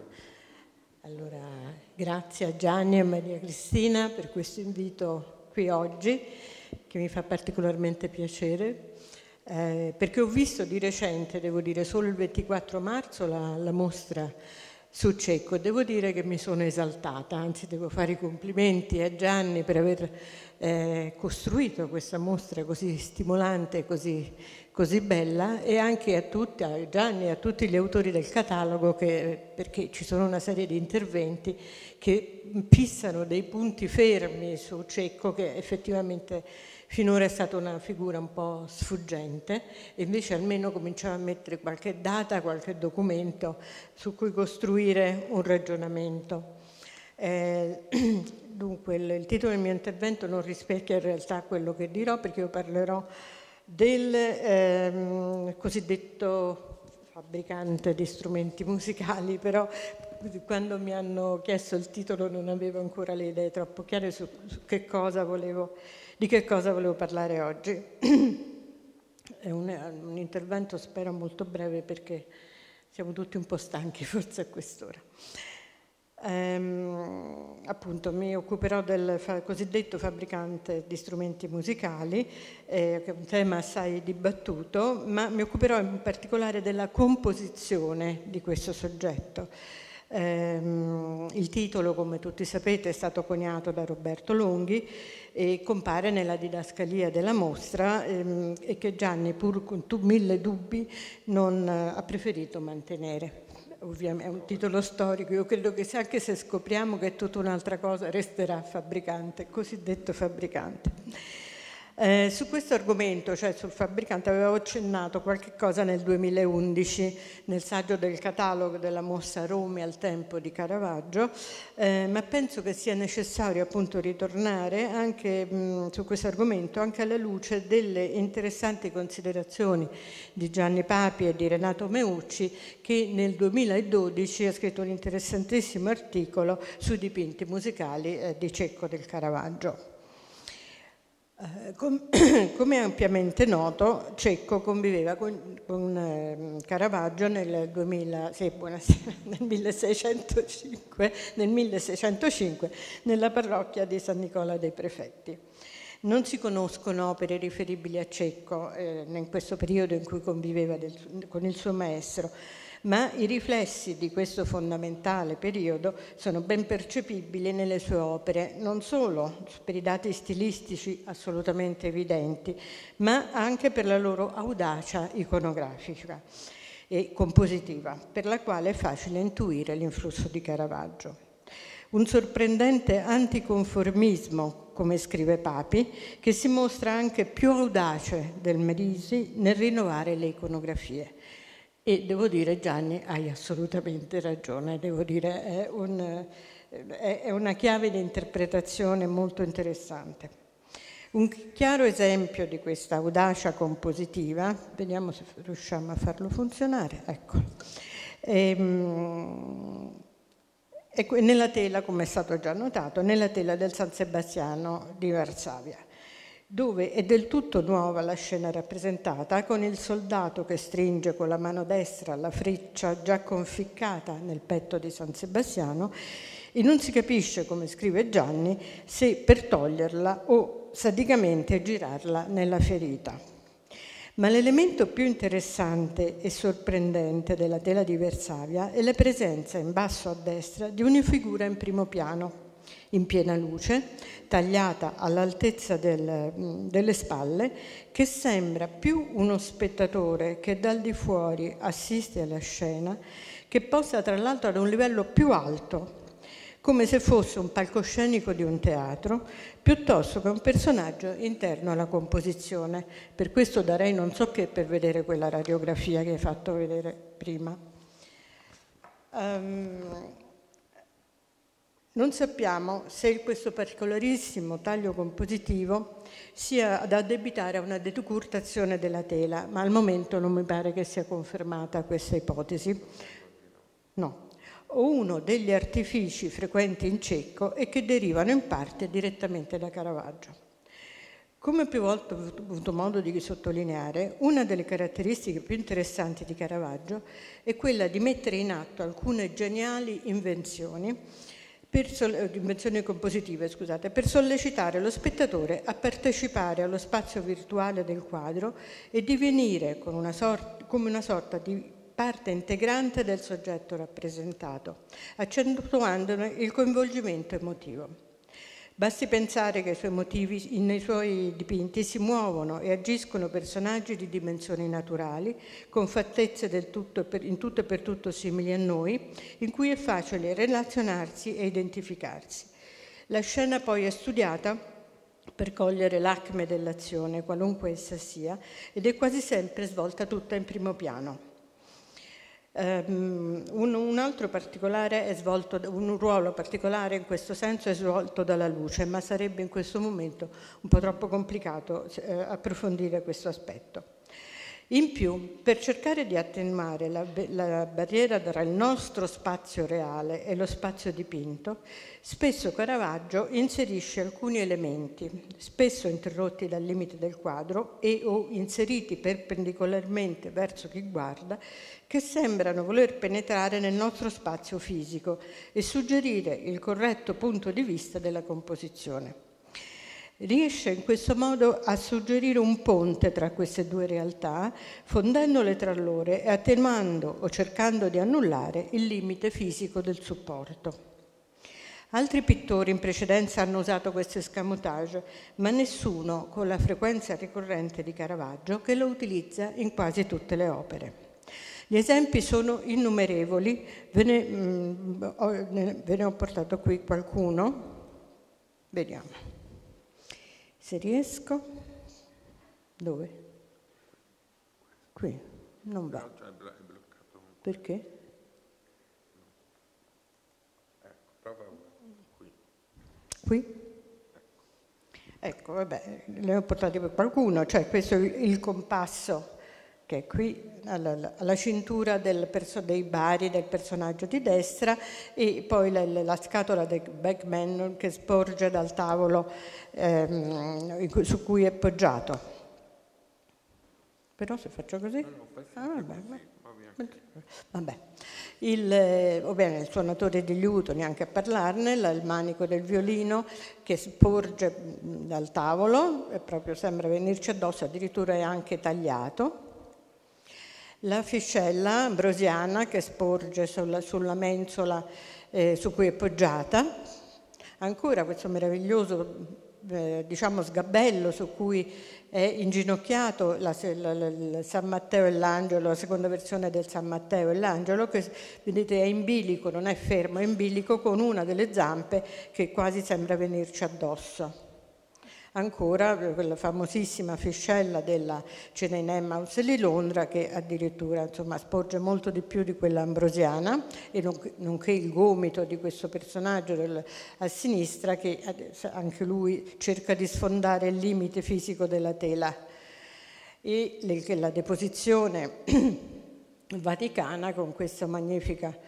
Allora, grazie a Gianni e a Maria Cristina per questo invito qui oggi, che mi fa particolarmente piacere, eh, perché ho visto di recente, devo dire, solo il ventiquattro marzo la, la mostra su Cecco e devo dire che mi sono esaltata, anzi devo fare i complimenti a Gianni per aver eh, costruito questa mostra così stimolante, così, così bella, e anche a tutti, a Gianni e a tutti gli autori del catalogo, che, perché ci sono una serie di interventi che fissano dei punti fermi su Cecco, che effettivamente finora è stata una figura un po' sfuggente, e invece almeno cominciamo a mettere qualche data, qualche documento su cui costruire un ragionamento. Eh, dunque il, il titolo del mio intervento non rispecchia in realtà quello che dirò, perché io parlerò del ehm, cosiddetto fabbricante di strumenti musicali, però quando mi hanno chiesto il titolo non avevo ancora le idee troppo chiare su, su che cosa volevo, di che cosa volevo parlare oggi. È un, un intervento, spero, molto breve, perché siamo tutti un po' stanchi forse a quest'ora. Ehm, appunto mi occuperò del fa- cosiddetto fabbricante di strumenti musicali, eh, che è un tema assai dibattuto, ma mi occuperò in particolare della composizione di questo soggetto. Ehm, il titolo, come tutti sapete, è stato coniato da Roberto Longhi e compare nella didascalia della mostra, ehm, e che Gianni, pur con tu, mille dubbi, non eh, ha preferito mantenere. Ovviamente è un titolo storico, io credo che se, anche se scopriamo che è tutta un'altra cosa, resterà fabbricante, cosiddetto fabbricante. Eh, su questo argomento, cioè sul fabbricante, avevo accennato qualche cosa nel duemilaundici nel saggio del catalogo della mostra Rome al tempo di Caravaggio, eh, ma penso che sia necessario appunto ritornare anche mh, su questo argomento, anche alla luce delle interessanti considerazioni di Gianni Papi e di Renato Meucci, che nel duemiladodici ha scritto un interessantissimo articolo sui dipinti musicali eh, di Cecco del Caravaggio. Uh, com- come è ampiamente noto, Cecco conviveva con, con eh, Caravaggio nel, duemila, sì, buonasera, nel, milleseicentocinque, nel milleseicentocinque nella parrocchia di San Nicola dei Prefetti. Non si conoscono opere riferibili a Cecco eh, in questo periodo in cui conviveva del, con il suo maestro, ma i riflessi di questo fondamentale periodo sono ben percepibili nelle sue opere, non solo per i dati stilistici assolutamente evidenti, ma anche per la loro audacia iconografica e compositiva, per la quale è facile intuire l'influsso di Caravaggio. Un sorprendente anticonformismo, come scrive Papi, che si mostra anche più audace del Merisi nel rinnovare le iconografie. E devo dire, Gianni, hai assolutamente ragione, devo dire, è, un, è una chiave di interpretazione molto interessante. Un chiaro esempio di questa audacia compositiva, vediamo se riusciamo a farlo funzionare, ecco, ehm, è nella tela, come è stato già notato, nella tela del San Sebastiano di Varsavia. dove è del tutto nuova la scena rappresentata, con il soldato che stringe con la mano destra la freccia già conficcata nel petto di San Sebastiano, e non si capisce, come scrive Gianni, se per toglierla o sadicamente girarla nella ferita. Ma l'elemento più interessante e sorprendente della tela di Versavia è la presenza in basso a destra di una figura in primo piano, in piena luce, tagliata all'altezza del, delle spalle, che sembra più uno spettatore che dal di fuori assiste alla scena, che posa tra l'altro ad un livello più alto, come se fosse un palcoscenico di un teatro, piuttosto che un personaggio interno alla composizione. Per questo darei non so che per vedere quella radiografia che hai fatto vedere prima. Um, non sappiamo se questo particolarissimo taglio compositivo sia da addebitare a una decurtazione della tela, ma al momento non mi pare che sia confermata questa ipotesi. No. O uno degli artifici frequenti in Cecco e che derivano in parte direttamente da Caravaggio. Come più volte ho avuto modo di sottolineare, una delle caratteristiche più interessanti di Caravaggio è quella di mettere in atto alcune geniali invenzioni, per sol- invenzioni compositive, scusate, per sollecitare lo spettatore a partecipare allo spazio virtuale del quadro e divenire con una sorta, come una sorta di parte integrante del soggetto rappresentato, accentuandone il coinvolgimento emotivo. Basti pensare che i suoi motivi, nei suoi dipinti si muovono e agiscono personaggi di dimensioni naturali, con fattezze del tutto per, in tutto e per tutto simili a noi, in cui è facile relazionarsi e identificarsi. La scena poi è studiata per cogliere l'acme dell'azione, qualunque essa sia, ed è quasi sempre svolta tutta in primo piano. Um, un, un altro particolare è svolto, un ruolo particolare in questo senso è svolto dalla luce, ma sarebbe in questo momento un po' troppo complicato eh, approfondire questo aspetto. In più, per cercare di attenuare la, la barriera tra il nostro spazio reale e lo spazio dipinto, spesso Caravaggio inserisce alcuni elementi, spesso interrotti dal limite del quadro e o inseriti perpendicolarmente verso chi guarda, che sembrano voler penetrare nel nostro spazio fisico e suggerire il corretto punto di vista della composizione. Riesce in questo modo a suggerire un ponte tra queste due realtà, fondendole tra loro e attenuando o cercando di annullare il limite fisico del supporto. Altri pittori in precedenza hanno usato questo escamotage, ma nessuno con la frequenza ricorrente di Caravaggio, che lo utilizza in quasi tutte le opere. Gli esempi sono innumerevoli, ve ne, mh, ho, ne, ve ne ho portato qui qualcuno. Vediamo. Se riesco. Dove? Qui. Non va. Perché? Qui? Ecco, vabbè, ne ho portati per qualcuno, cioè questo è il compasso che è qui alla, alla cintura del perso- dei bari del personaggio di destra e poi la, la scatola del Beckman che sporge dal tavolo ehm, su cui è poggiato. Però se faccio così... Ah, vabbè, vabbè. Il, eh, bene, il suonatore di liuto, neanche a parlarne, la, il manico del violino che sporge dal tavolo e proprio sembra venirci addosso, addirittura è anche tagliato. La fiscella ambrosiana che sporge sulla, sulla mensola eh, su cui è poggiata. Ancora questo meraviglioso eh, diciamo sgabello su cui è inginocchiato la, la, la, San Matteo e l'Angelo, la seconda versione del San Matteo e l'Angelo, che vedete è in bilico, non è fermo, è in bilico con una delle zampe che quasi sembra venirci addosso. Ancora quella famosissima fiscella della cena in Emmaus di Londra che addirittura insomma, sporge molto di più di quella ambrosiana e nonché il gomito di questo personaggio del, a sinistra che anche lui cerca di sfondare il limite fisico della tela. E le, la deposizione vaticana con questa magnifica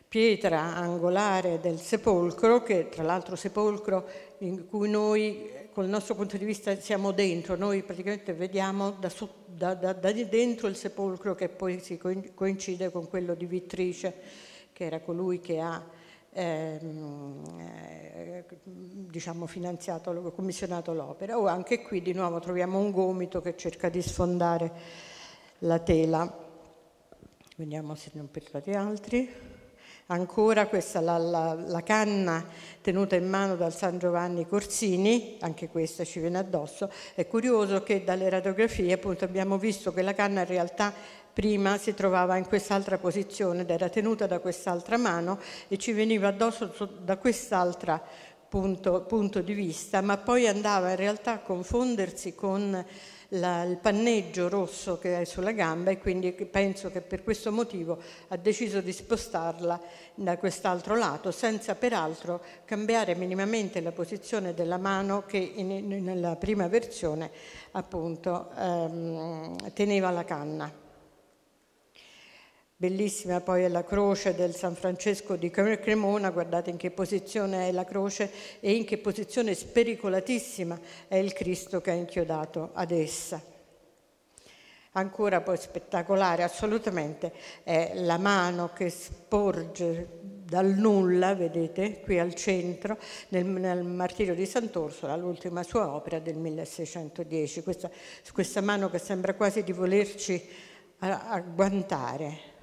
pietra angolare del sepolcro, che tra l'altro sepolcro in cui noi col nostro punto di vista siamo dentro, noi praticamente vediamo da, da, da, da dentro il sepolcro, che poi si coincide con quello di Vittrice, che era colui che ha ehm, eh, diciamo finanziato, commissionato l'opera. O anche qui di nuovo troviamo un gomito che cerca di sfondare la tela. Vediamo se ne ho portati altri. Ancora questa, la, la, la canna tenuta in mano dal San Giovanni Corsini, anche questa ci viene addosso. È curioso che dalle radiografie appunto abbiamo visto che la canna in realtà prima si trovava in quest'altra posizione ed era tenuta da quest'altra mano e ci veniva addosso da quest'altra punto, punto di vista, ma poi andava in realtà a confondersi con La, il panneggio rosso che è sulla gamba, e quindi penso che per questo motivo ha deciso di spostarla da quest'altro lato, senza peraltro cambiare minimamente la posizione della mano che in, nella prima versione appunto ehm, teneva la canna. Bellissima poi è la croce del San Francesco di Cremona, guardate in che posizione è la croce e in che posizione spericolatissima è il Cristo che è inchiodato ad essa. Ancora poi spettacolare assolutamente è la mano che sporge dal nulla, vedete, qui al centro, nel, nel Martirio di Sant'Orsola, l'ultima sua opera del milleseicentodieci. Questa, questa mano che sembra quasi di volerci agguantare.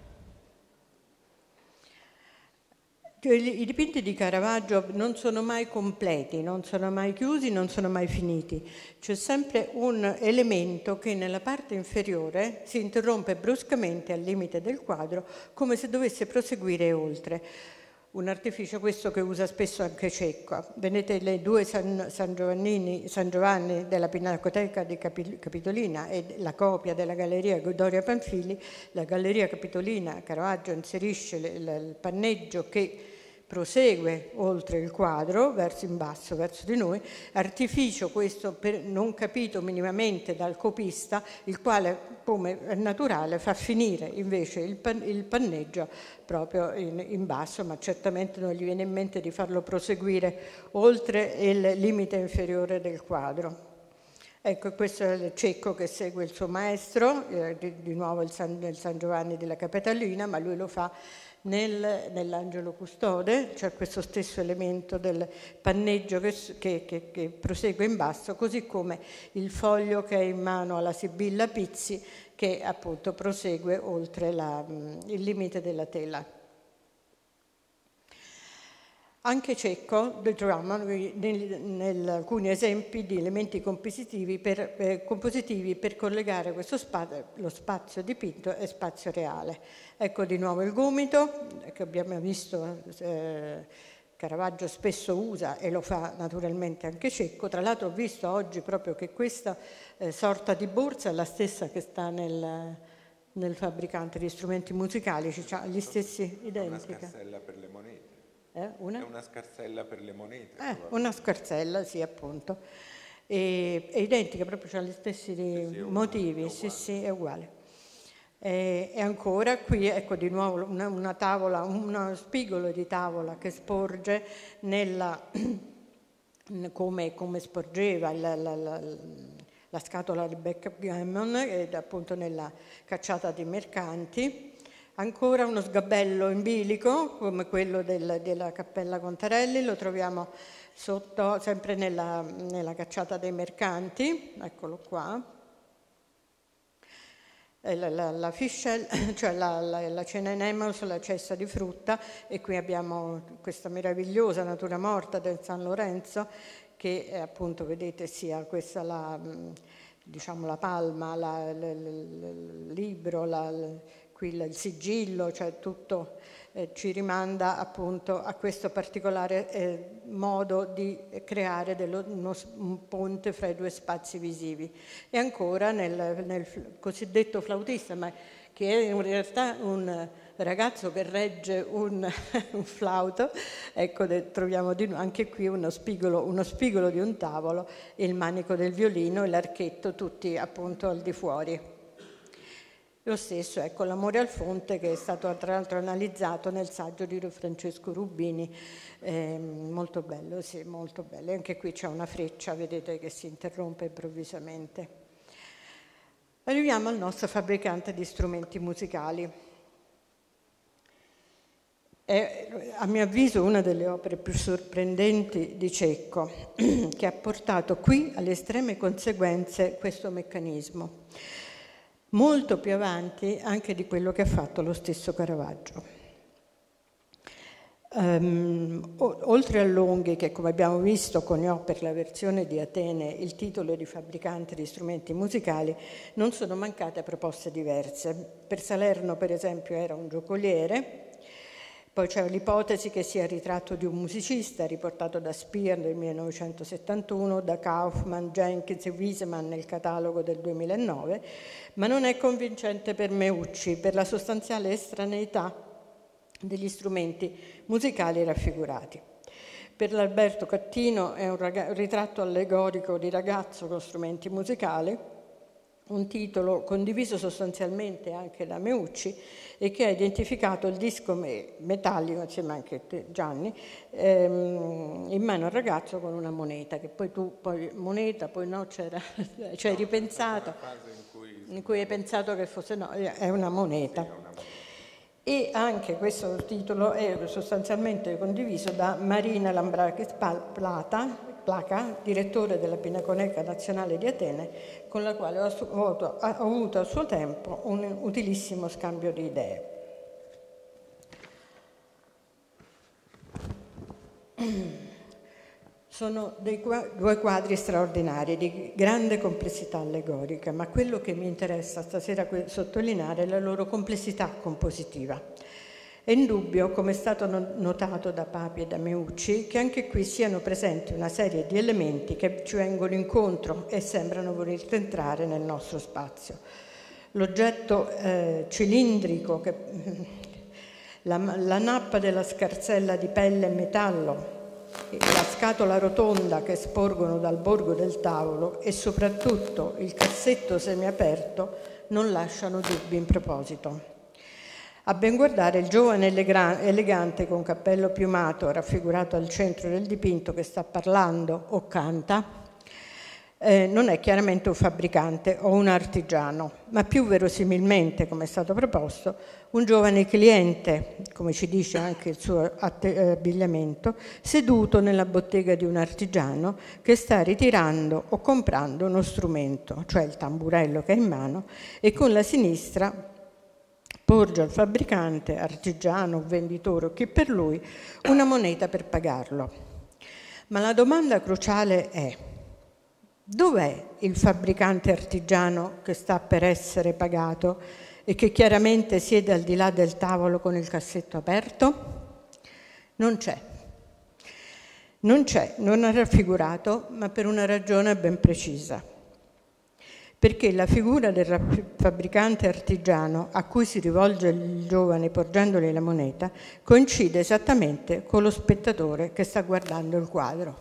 I dipinti di Caravaggio non sono mai completi, non sono mai chiusi, non sono mai finiti. C'è sempre un elemento che nella parte inferiore si interrompe bruscamente al limite del quadro, come se dovesse proseguire oltre. Un artificio questo che usa spesso anche Cecco. Vedete le due San, San, San Giovanni della Pinacoteca di Capitolina e la copia della Galleria Doria Pamphili. La Galleria Capitolina, Caravaggio inserisce il, il panneggio che prosegue oltre il quadro, verso in basso, verso di noi, artificio questo per, non capito minimamente dal copista, il quale, come è naturale, fa finire invece il, pan, il panneggio proprio in, in basso, ma certamente non gli viene in mente di farlo proseguire oltre il limite inferiore del quadro. Ecco, questo è il Cecco che segue il suo maestro, eh, di, di nuovo il San, il San Giovanni della Capitolina, ma lui lo fa Nel, nell'Angelo Custode. C'è questo stesso elemento del panneggio che, che, che, che prosegue in basso, così come il foglio che è in mano alla Sibilla Pizzi, che appunto prosegue oltre la, il limite della tela. Anche Cecco troviamo in alcuni esempi di elementi compositivi per, eh, compositivi per collegare questo spazio, lo spazio dipinto e spazio reale. Ecco di nuovo il gomito che abbiamo visto, eh, Caravaggio spesso usa e lo fa naturalmente anche Cecco. Tra l'altro ho visto oggi proprio che questa eh, sorta di borsa è la stessa che sta nel, nel fabbricante di strumenti musicali, cioè gli stessi identici. Una scarsella per le monete. Eh, una? È una scarsella per le monete. Eh, una scarsella, sì, appunto. E, è identica, proprio c'ha gli stessi sì, sì, motivi, sì, sì, è uguale. E, e ancora qui, ecco di nuovo una, una tavola, uno spigolo di tavola che sporge nella, come, come sporgeva la, la, la, la scatola di backgammon, ed appunto nella cacciata dei mercanti. Ancora uno sgabello in bilico, come quello del, della Cappella Contarelli, lo troviamo sotto, sempre nella, nella cacciata dei mercanti, eccolo qua. La, la, la fischel, cioè la, la, la cena in emos, la cesta di frutta, e qui abbiamo questa meravigliosa natura morta del San Lorenzo, che eh, appunto vedete sia questa la, diciamo, la palma, la, la, il libro, la, qui il sigillo, cioè tutto eh, ci rimanda appunto a questo particolare eh, modo di creare dello, uno, un ponte fra i due spazi visivi. E ancora nel, nel cosiddetto flautista, ma che è in realtà un ragazzo che regge un, un flauto, ecco, troviamo di, anche qui uno spigolo, uno spigolo di un tavolo, il manico del violino e l'archetto tutti appunto al di fuori. Lo stesso, ecco, l'amore al fonte, che è stato tra l'altro analizzato nel saggio di Francesco Rubini, eh, molto bello, sì, molto bello. E anche qui c'è una freccia, vedete, che si interrompe improvvisamente. Arriviamo al nostro fabbricante di strumenti musicali. È, a mio avviso, una delle opere più sorprendenti di Cecco, che ha portato qui alle estreme conseguenze questo meccanismo, molto più avanti anche di quello che ha fatto lo stesso Caravaggio. Um, oltre a Longhi, che come abbiamo visto coniò per la versione di Atene il titolo di fabbricante di strumenti musicali, non sono mancate proposte diverse. Per Salerno, per esempio, era un giocoliere. Poi c'è l'ipotesi che sia il ritratto di un musicista, riportato da Speer nel millenovecentosettantuno, da Kaufmann, Jenkins e Wiesemann nel catalogo del duemilanove, ma non è convincente per Meucci, per la sostanziale estraneità degli strumenti musicali raffigurati. Per l'Alberto Cattino è un, rag- un ritratto allegorico di ragazzo con strumenti musicali, un titolo condiviso sostanzialmente anche da Meucci e che ha identificato il disco metallico, insieme anche a Gianni, ehm, in mano al ragazzo con una moneta, che poi tu, poi moneta, poi no, c'era, cioè hai ripensato, in cui hai pensato che fosse, no, è una moneta. E anche questo titolo è sostanzialmente condiviso da Marina Lambrakis Plata, Placa, direttore della Pinacoteca Nazionale di Atene, con la quale ho avuto, ho avuto a suo tempo un utilissimo scambio di idee. Sono dei qua, due quadri straordinari, di grande complessità allegorica, ma quello che mi interessa stasera sottolineare è la loro complessità compositiva. È indubbio, come è stato notato da Papi e da Meucci, che anche qui siano presenti una serie di elementi che ci vengono incontro e sembrano voler entrare nel nostro spazio. L'oggetto eh, cilindrico, che, la, la nappa della scarsella di pelle e metallo, la scatola rotonda che sporgono dal borgo del tavolo e soprattutto il cassetto semiaperto non lasciano dubbi in proposito. A ben guardare, il giovane elegante con cappello piumato raffigurato al centro del dipinto, che sta parlando o canta, eh, non è chiaramente un fabbricante o un artigiano, ma più verosimilmente, come è stato proposto, un giovane cliente, come ci dice anche il suo abbigliamento, seduto nella bottega di un artigiano che sta ritirando o comprando uno strumento, cioè il tamburello che ha in mano, e con la sinistra porge al fabbricante, artigiano, venditore o chi per lui, una moneta per pagarlo. Ma la domanda cruciale è: dov'è il fabbricante artigiano che sta per essere pagato e che chiaramente siede al di là del tavolo con il cassetto aperto? Non c'è. Non c'è, non è raffigurato, ma per una ragione ben precisa. Perché la figura del fabbricante artigiano a cui si rivolge il giovane porgendogli la moneta coincide esattamente con lo spettatore che sta guardando il quadro.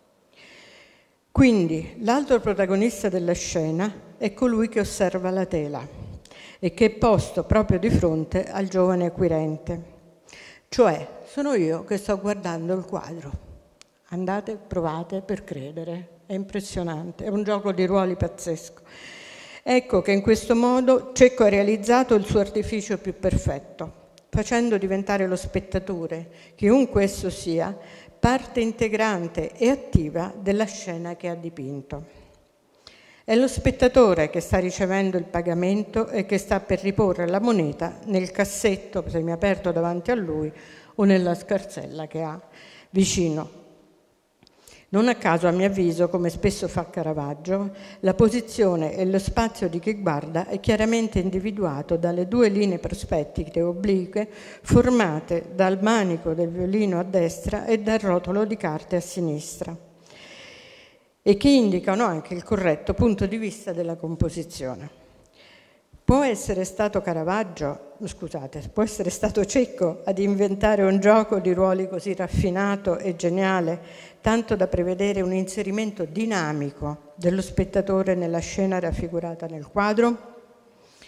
Quindi l'altro protagonista della scena è colui che osserva la tela e che è posto proprio di fronte al giovane acquirente. Cioè, sono io che sto guardando il quadro. Andate, provate per credere. È impressionante, è un gioco di ruoli pazzesco. Ecco che in questo modo Cecco ha realizzato il suo artificio più perfetto, facendo diventare lo spettatore, chiunque esso sia, parte integrante e attiva della scena che ha dipinto. È lo spettatore che sta ricevendo il pagamento e che sta per riporre la moneta nel cassetto semiaperto davanti a lui o nella scarsella che ha vicino. Non a caso, a mio avviso, come spesso fa Caravaggio, la posizione e lo spazio di chi guarda è chiaramente individuato dalle due linee prospettiche oblique formate dal manico del violino a destra e dal rotolo di carte a sinistra, e che indicano anche il corretto punto di vista della composizione. Può essere stato Caravaggio, scusate, può essere stato Cecco ad inventare un gioco di ruoli così raffinato e geniale, tanto da prevedere un inserimento dinamico dello spettatore nella scena raffigurata nel quadro?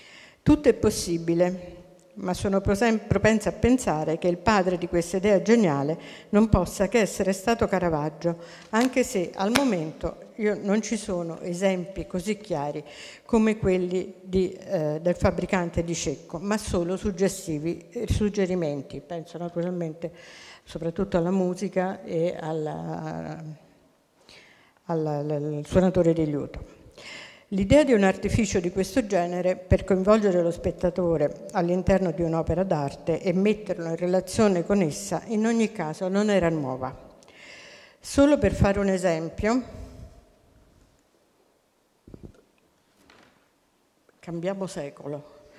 Tutto è possibile, ma sono propensa a pensare che il padre di questa idea geniale non possa che essere stato Caravaggio, anche se al momento io non ci sono esempi così chiari come quelli di, eh, del fabbricante di Cecco, ma solo suggestivi suggerimenti. Penso naturalmente soprattutto alla musica e alla, alla, al suonatore di liuto. L'idea di un artificio di questo genere per coinvolgere lo spettatore all'interno di un'opera d'arte e metterlo in relazione con essa in ogni caso non era nuova. Solo per fare un esempio, cambiamo secolo,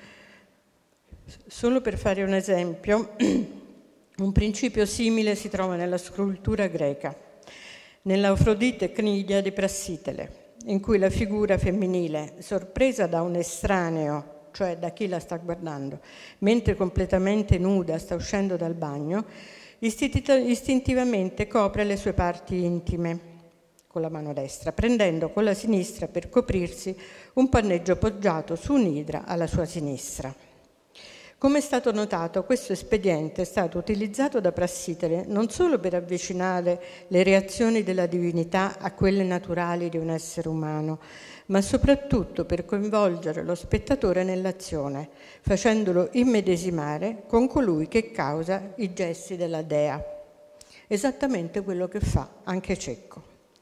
solo per fare un esempio, un principio simile si trova nella scultura greca, nell'Afrodite Cnidia di Prassitele, in cui la figura femminile, sorpresa da un estraneo, cioè da chi la sta guardando, mentre completamente nuda sta uscendo dal bagno, istintivamente copre le sue parti intime con la mano destra, prendendo con la sinistra per coprirsi un panneggio poggiato su un'idra alla sua sinistra. Come è stato notato, questo espediente è stato utilizzato da Prassitele non solo per avvicinare le reazioni della divinità a quelle naturali di un essere umano, ma soprattutto per coinvolgere lo spettatore nell'azione, facendolo immedesimare con colui che causa i gesti della dea. Esattamente quello che fa anche Cecco.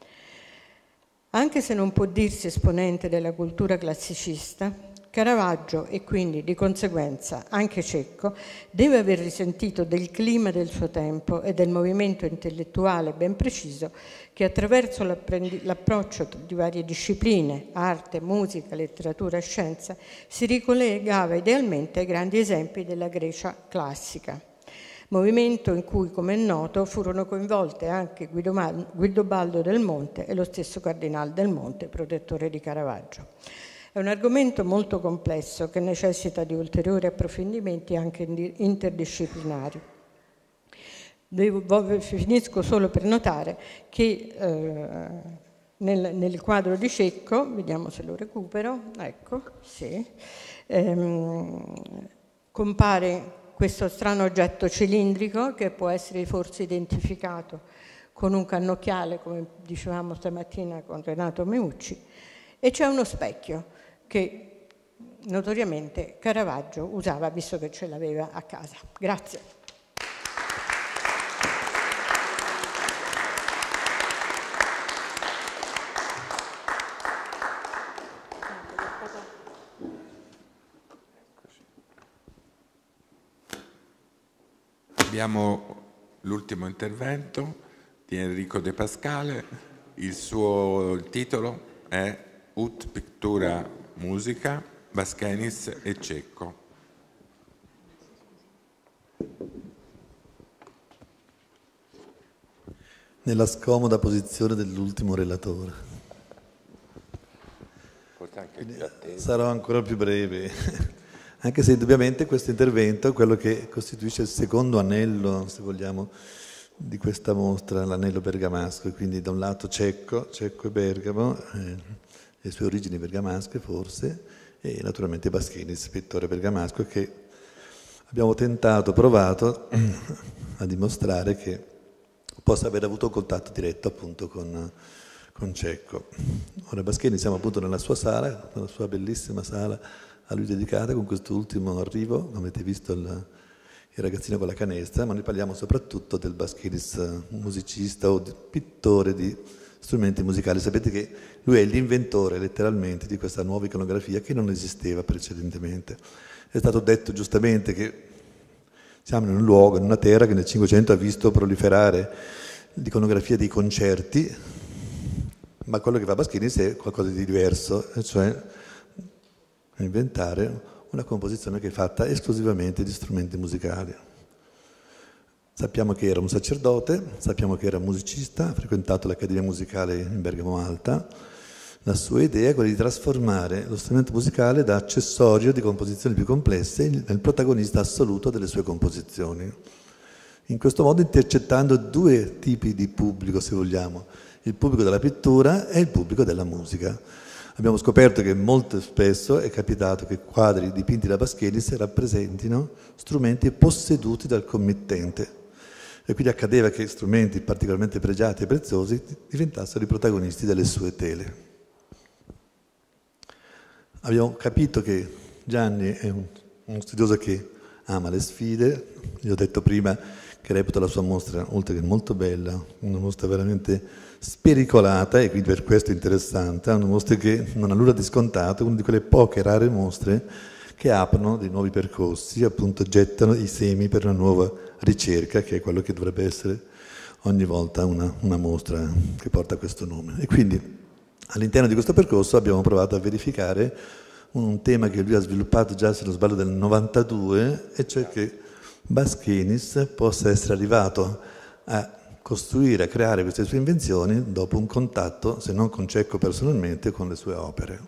Anche se non può dirsi esponente della cultura classicista, Caravaggio, e quindi di conseguenza anche Cecco, deve aver risentito del clima del suo tempo e del movimento intellettuale ben preciso che attraverso l'approccio di varie discipline, arte, musica, letteratura e scienza, si ricollegava idealmente ai grandi esempi della Grecia classica. Movimento in cui, come è noto, furono coinvolte anche Guidobaldo del Monte e lo stesso Cardinal del Monte, protettore di Caravaggio. È un argomento molto complesso che necessita di ulteriori approfondimenti anche interdisciplinari. Devo, finisco solo per notare che eh, nel, nel quadro di Cecco, vediamo se lo recupero, ecco, sì, ehm, compare questo strano oggetto cilindrico che può essere forse identificato con un cannocchiale, come dicevamo stamattina con Renato Meucci, e c'è uno specchio che notoriamente Caravaggio usava, visto che ce l'aveva a casa. Grazie. Abbiamo l'ultimo intervento di Enrico De Pascale. Il suo il titolo è Ut Pictura Musica, Baschenis e Cecco. Nella scomoda posizione dell'ultimo relatore. Quindi sarò ancora più breve, anche se indubbiamente questo intervento è quello che costituisce il secondo anello, se vogliamo, di questa mostra, l'anello bergamasco, e quindi da un lato Cecco, Cecco e Bergamo, eh, le sue origini bergamasche forse, e naturalmente Baschenis, pittore bergamasco, che abbiamo tentato, provato a dimostrare che possa aver avuto un contatto diretto appunto con, con Cecco. Ora Baschenis siamo appunto nella sua sala, nella sua bellissima sala a lui dedicata, con questo ultimo arrivo, come avete visto il, il ragazzino con la canestra, ma noi parliamo soprattutto del Baschenis musicista o pittore di strumenti musicali. Sapete che lui è l'inventore letteralmente di questa nuova iconografia che non esisteva precedentemente. È stato detto giustamente che siamo in un luogo, in una terra che nel Cinquecento ha visto proliferare l'iconografia dei concerti, ma quello che fa Baschenis è qualcosa di diverso, e cioè inventare una composizione che è fatta esclusivamente di strumenti musicali. Sappiamo che era un sacerdote, sappiamo che era musicista, ha frequentato l'Accademia Musicale in Bergamo Alta. La sua idea è quella di trasformare lo strumento musicale da accessorio di composizioni più complesse nel protagonista assoluto delle sue composizioni. In questo modo intercettando due tipi di pubblico, se vogliamo, il pubblico della pittura e il pubblico della musica. Abbiamo scoperto che molto spesso è capitato che quadri dipinti da Baschenis rappresentino strumenti posseduti dal committente. E quindi accadeva che strumenti particolarmente pregiati e preziosi diventassero i protagonisti delle sue tele. Abbiamo capito che Gianni è un, uno studioso che ama le sfide. Gli ho detto prima che reputo la sua mostra, oltre che molto bella, una mostra veramente spericolata e quindi per questo interessante, una mostra che non ha nulla di scontato, una di quelle poche rare mostre che aprono dei nuovi percorsi, appunto gettano i semi per una nuova ricerca, che è quello che dovrebbe essere ogni volta una, una mostra che porta questo nome. E quindi all'interno di questo percorso abbiamo provato a verificare un tema che lui ha sviluppato già, se non sbaglio, nel novantadue, e cioè che Baschenis possa essere arrivato a costruire, a creare queste sue invenzioni dopo un contatto, se non con Cecco personalmente, con le sue opere.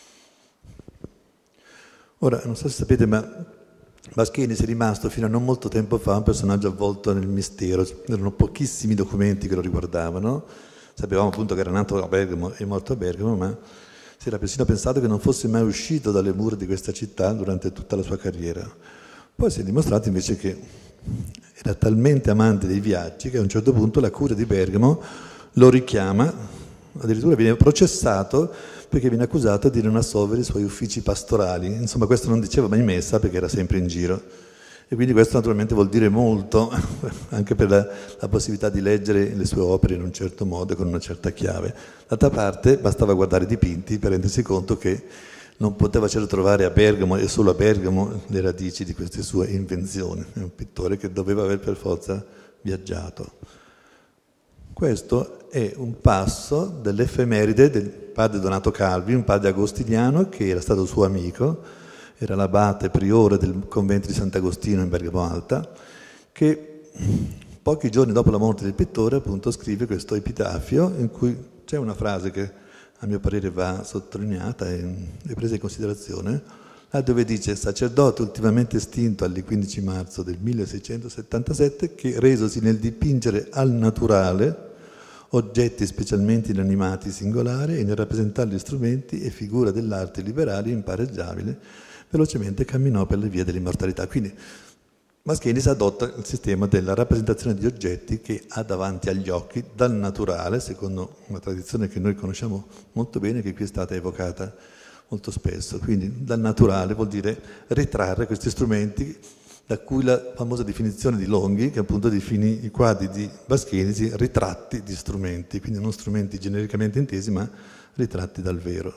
Ora, non so se sapete, ma Baschenis è rimasto fino a non molto tempo fa un personaggio avvolto nel mistero. Erano pochissimi documenti che lo riguardavano. Sapevamo appunto che era nato a Bergamo e morto a Bergamo, ma si era persino pensato che non fosse mai uscito dalle mura di questa città durante tutta la sua carriera. Poi si è dimostrato invece che era talmente amante dei viaggi che a un certo punto la curia di Bergamo lo richiama, addirittura viene processato perché viene accusato di non assolvere i suoi uffici pastorali. Insomma, questo non diceva mai messa perché era sempre in giro. E quindi questo naturalmente vuol dire molto, anche per la, la possibilità di leggere le sue opere in un certo modo e con una certa chiave. D'altra parte bastava guardare i dipinti per rendersi conto che non poteva certo trovare a Bergamo e solo a Bergamo le radici di queste sue invenzioni. È un pittore che doveva aver per forza viaggiato. Questo è un passo dell'effemeride del padre Donato Calvi, un padre agostiniano che era stato suo amico, era l'abate priore del convento di Sant'Agostino in Bergamo Alta, che pochi giorni dopo la morte del pittore appunto scrive questo epitafio in cui c'è una frase che a mio parere va sottolineata e, e presa in considerazione, là dove dice: sacerdote ultimamente estinto alle quindici marzo del milleseicentosettantasette, che resosi nel dipingere al naturale oggetti specialmente inanimati singolari e nel rappresentare gli strumenti e figura dell'arte liberale impareggiabile, velocemente camminò per le vie dell'immortalità. Quindi Baschenis adotta il sistema della rappresentazione di oggetti che ha davanti agli occhi dal naturale, secondo una tradizione che noi conosciamo molto bene, che qui è stata evocata molto spesso. Quindi dal naturale vuol dire ritrarre questi strumenti, da cui la famosa definizione di Longhi, che appunto definì i quadri di Baschenis ritratti di strumenti, quindi non strumenti genericamente intesi, ma ritratti dal vero.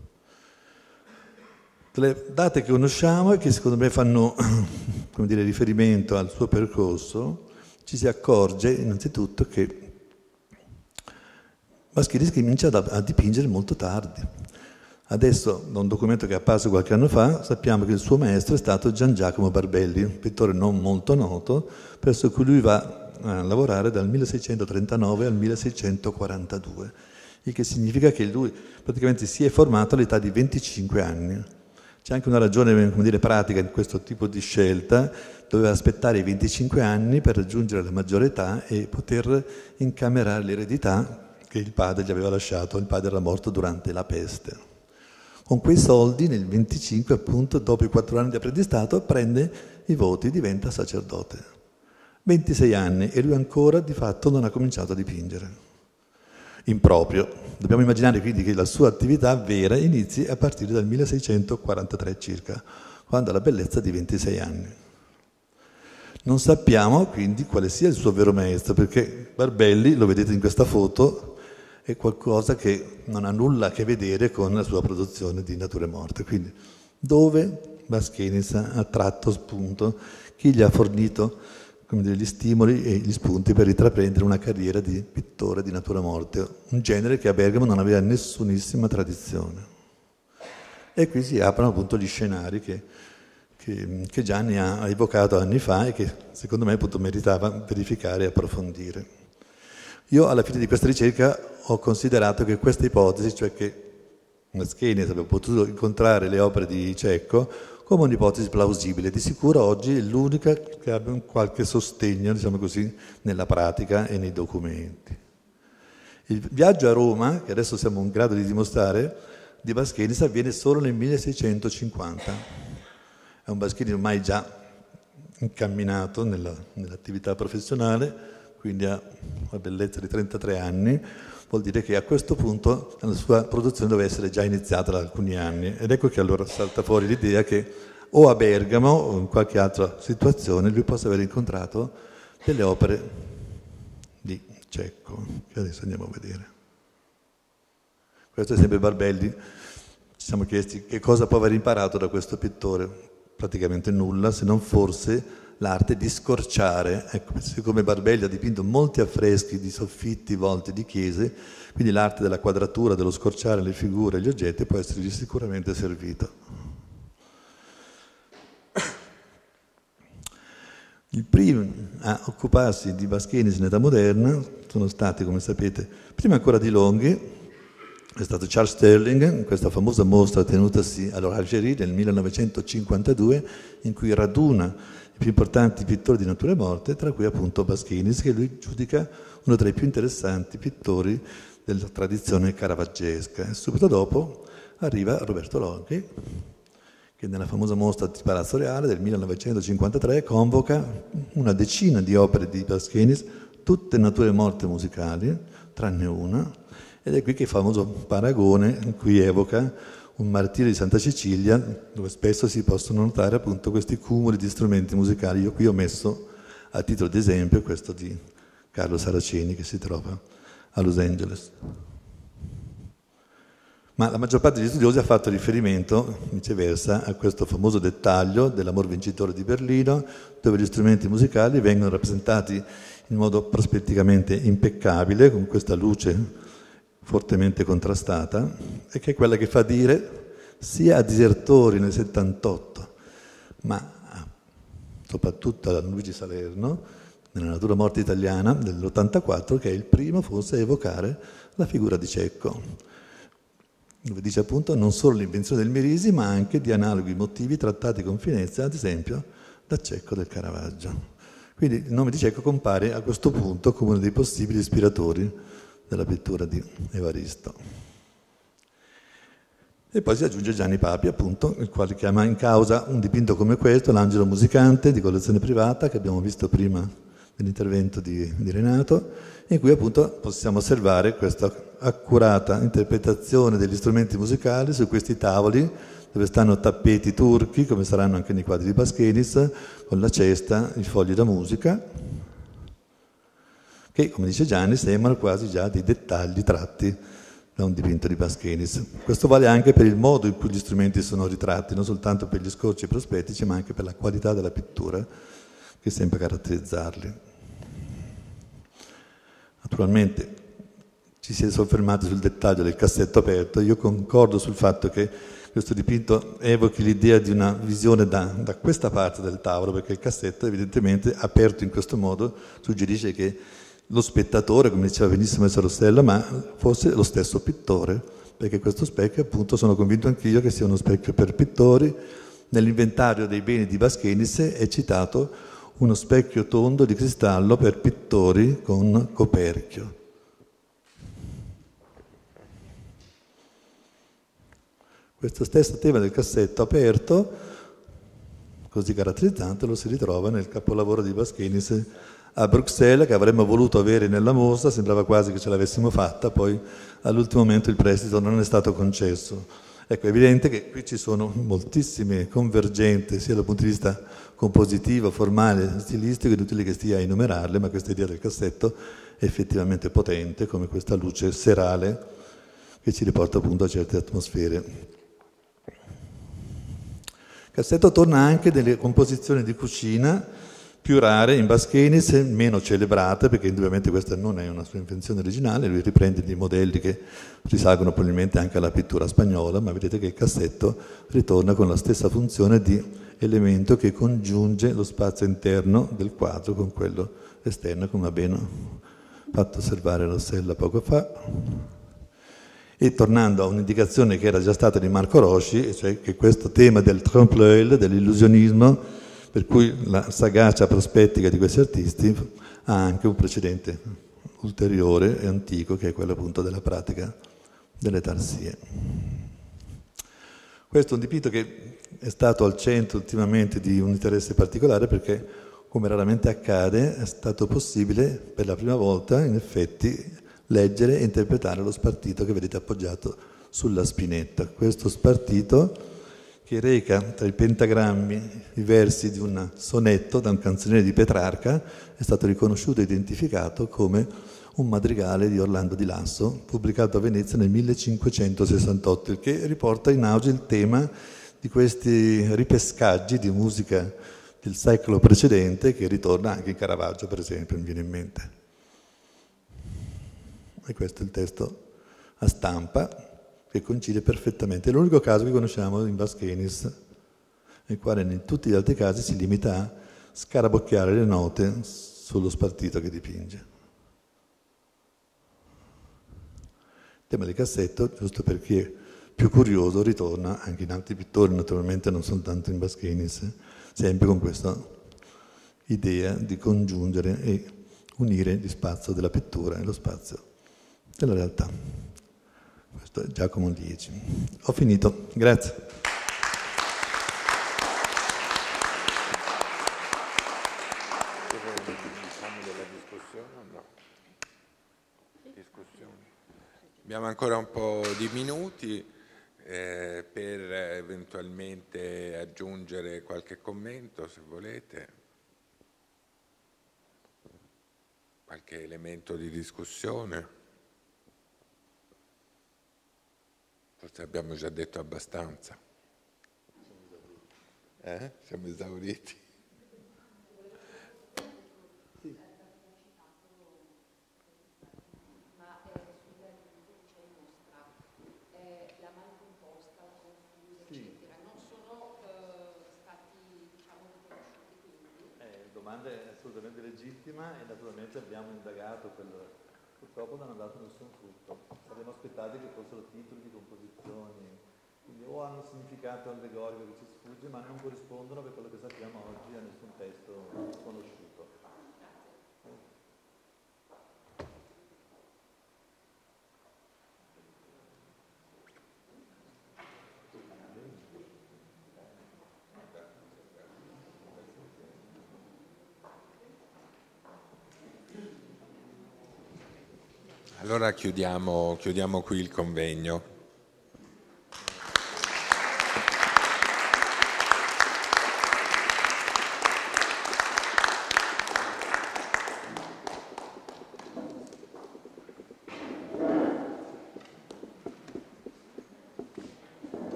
Le date che conosciamo e che secondo me fanno come dire, riferimento al suo percorso, ci si accorge innanzitutto che Baschenis comincia a dipingere molto tardi. Adesso, da un documento che è apparso qualche anno fa, sappiamo che il suo maestro è stato Gian Giacomo Barbelli, un pittore non molto noto, presso cui lui va a lavorare dal milleseicentotrentanove al milleseicentoquarantadue, il che significa che lui praticamente si è formato all'età di venticinque anni. C'è anche una ragione, come dire, pratica in questo tipo di scelta: doveva aspettare i venticinque anni per raggiungere la maggiore età e poter incamerare l'eredità che il padre gli aveva lasciato. Il padre era morto durante la peste. Con quei soldi, nel venticinque, appunto, dopo i quattro anni di apprendistato, prende i voti, diventa sacerdote. ventisei anni e lui ancora, di fatto, non ha cominciato a dipingere. In proprio. Dobbiamo immaginare quindi che la sua attività vera inizi a partire dal milleseicentoquarantatré circa, quando ha la bellezza di ventisei anni. Non sappiamo quindi quale sia il suo vero maestro, perché Barbelli, lo vedete in questa foto, è qualcosa che non ha nulla a che vedere con la sua produzione di Nature Morte. Quindi dove Baschenis ha tratto spunto, chi gli ha fornito, come dire, gli stimoli e gli spunti per intraprendere una carriera di pittore di natura morte, un genere che a Bergamo non aveva nessunissima tradizione. E qui si aprono appunto gli scenari che, che, che Gianni ha evocato anni fa e che secondo me appunto meritava verificare e approfondire. Io alla fine di questa ricerca ho considerato che questa ipotesi, cioè che Baschenis aveva potuto incontrare le opere di Cecco, come un'ipotesi plausibile. Di sicuro oggi è l'unica che abbia un qualche sostegno, diciamo così, nella pratica e nei documenti. Il viaggio a Roma, che adesso siamo in grado di dimostrare, di Baschenis avviene solo nel milleseicentocinquanta. È un Baschenis ormai già incamminato nella, nell'attività professionale, quindi ha una bellezza di trentatré anni, vuol dire che a questo punto la sua produzione deve essere già iniziata da alcuni anni. Ed ecco che allora salta fuori l'idea che o a Bergamo o in qualche altra situazione lui possa aver incontrato delle opere di Cecco, che adesso andiamo a vedere. Questo è sempre Barbelli. Ci siamo chiesti che cosa può aver imparato da questo pittore. Praticamente nulla, se non forse l'arte di scorciare. Ecco, siccome Barbelli ha dipinto molti affreschi di soffitti, volte di chiese, quindi l'arte della quadratura, dello scorciare le figure e gli oggetti può essergli sicuramente servito. I primi a occuparsi di Baschenis in età moderna sono stati, come sapete, prima ancora di Longhi, è stato Charles Sterling, in questa famosa mostra tenutasi all'Orangerie nel millenovecentocinquantadue, in cui raduna i più importanti pittori di natura morte, tra cui appunto Baschenis, che lui giudica uno tra i più interessanti pittori della tradizione caravaggesca. E subito dopo arriva Roberto Longhi, che nella famosa mostra di Palazzo Reale del millenovecentocinquantatré convoca una decina di opere di Baschenis, tutte nature morte musicali, tranne una, ed è qui che il famoso paragone in cui evoca un martirio di Santa Cecilia, dove spesso si possono notare appunto questi cumuli di strumenti musicali. Io qui ho messo a titolo di esempio questo di Carlo Saraceni, che si trova a Los Angeles. Ma la maggior parte degli studiosi ha fatto riferimento, viceversa, a questo famoso dettaglio dell'Amor vincitore di Berlino, dove gli strumenti musicali vengono rappresentati in modo prospetticamente impeccabile, con questa luce fortemente contrastata, e che è quella che fa dire sia a Disertori nel settantotto, ma soprattutto a Luigi Salerno, nella natura morta italiana dell'ottantaquattro, che è il primo forse a evocare la figura di Cecco, dove dice appunto non solo l'invenzione del Merisi, ma anche di analoghi motivi trattati con finezza, ad esempio da Cecco del Caravaggio. Quindi il nome di Cecco compare a questo punto come uno dei possibili ispiratori della pittura di Evaristo. E poi si aggiunge Gianni Papi, appunto, il quale chiama in causa un dipinto come questo, l'Angelo Musicante, di collezione privata, che abbiamo visto prima nell'intervento di, di Renato, in cui appunto possiamo osservare questa accurata interpretazione degli strumenti musicali su questi tavoli, dove stanno tappeti turchi, come saranno anche nei quadri di Baschenis, con la cesta, i fogli da musica, che, come dice Gianni, sembrano quasi già dei dettagli tratti da un dipinto di Baschenis. Questo vale anche per il modo in cui gli strumenti sono ritratti, non soltanto per gli scorci prospettici, ma anche per la qualità della pittura che sembra caratterizzarli. Naturalmente ci si è soffermati sul dettaglio del cassetto aperto. Io concordo sul fatto che questo dipinto evochi l'idea di una visione da, da questa parte del tavolo, perché il cassetto evidentemente aperto in questo modo suggerisce che lo spettatore, come diceva benissimo Messa Rossella, ma fosse lo stesso pittore, perché questo specchio, appunto, sono convinto anch'io che sia uno specchio per pittori. Nell'inventario dei beni di Baschenis è citato uno specchio tondo di cristallo per pittori con coperchio. Questo stesso tema del cassetto aperto, così caratterizzante, lo si ritrova nel capolavoro di Baschenis a Bruxelles, che avremmo voluto avere nella mostra, sembrava quasi che ce l'avessimo fatta, poi all'ultimo momento il prestito non è stato concesso. Ecco, è evidente che qui ci sono moltissime convergenze, sia dal punto di vista compositivo, formale, stilistico, è inutile che stia a enumerarle, ma questa idea del cassetto è effettivamente potente, come questa luce serale che ci riporta appunto a certe atmosfere. Il cassetto torna anche nelle composizioni di cucina, più rare in Baschenis, meno celebrate, perché indubbiamente questa non è una sua invenzione originale, lui riprende dei modelli che risalgono probabilmente anche alla pittura spagnola, ma vedete che il cassetto ritorna con la stessa funzione di elemento che congiunge lo spazio interno del quadro con quello esterno, come ha ben fatto osservare Rossella poco fa. E tornando a un'indicazione che era già stata di Marco Rosci, cioè che questo tema del trompe-l'œil, dell'illusionismo, per cui la sagacia prospettica di questi artisti ha anche un precedente ulteriore e antico, che è quello appunto della pratica delle tarsie. Questo è un dipinto che è stato al centro ultimamente di un interesse particolare perché, come raramente accade, è stato possibile per la prima volta, in effetti, leggere e interpretare lo spartito che vedete appoggiato sulla spinetta. Questo spartito che reca tra i pentagrammi i versi di un sonetto da un canzoniere di Petrarca è stato riconosciuto e identificato come un madrigale di Orlando di Lasso, pubblicato a Venezia nel millecinquecentosessantotto, il che riporta in auge il tema di questi ripescaggi di musica del secolo precedente che ritorna anche in Caravaggio, per esempio, mi viene in mente. E questo è il testo a stampa, che coincide perfettamente. È l'unico caso che conosciamo in Vasquenis, nel quale in tutti gli altri casi si limita a scarabocchiare le note sullo spartito che dipinge. Il tema del cassetto, giusto per chi è più curioso, ritorna anche in altri pittori, naturalmente non soltanto in Vasquenis, sempre con questa idea di congiungere e unire gli spazi della pittura e lo spazio della realtà. Questo è Giacomo Liegi. Ho finito, grazie. Abbiamo ancora un po' di minuti eh, per eventualmente aggiungere qualche commento, se volete, qualche elemento di discussione. Forse abbiamo già detto abbastanza. Eh? Siamo esauriti. È assolutamente legittima e naturalmente abbiamo indagato, quel, purtroppo non ha dato nessun frutto. Saremmo aspettati che fossero titoli di composizioni, quindi o hanno un significato allegorico che ci sfugge, ma non corrispondono, per quello che sappiamo oggi, a nessun testo conosciuto. Allora chiudiamo, chiudiamo qui il convegno.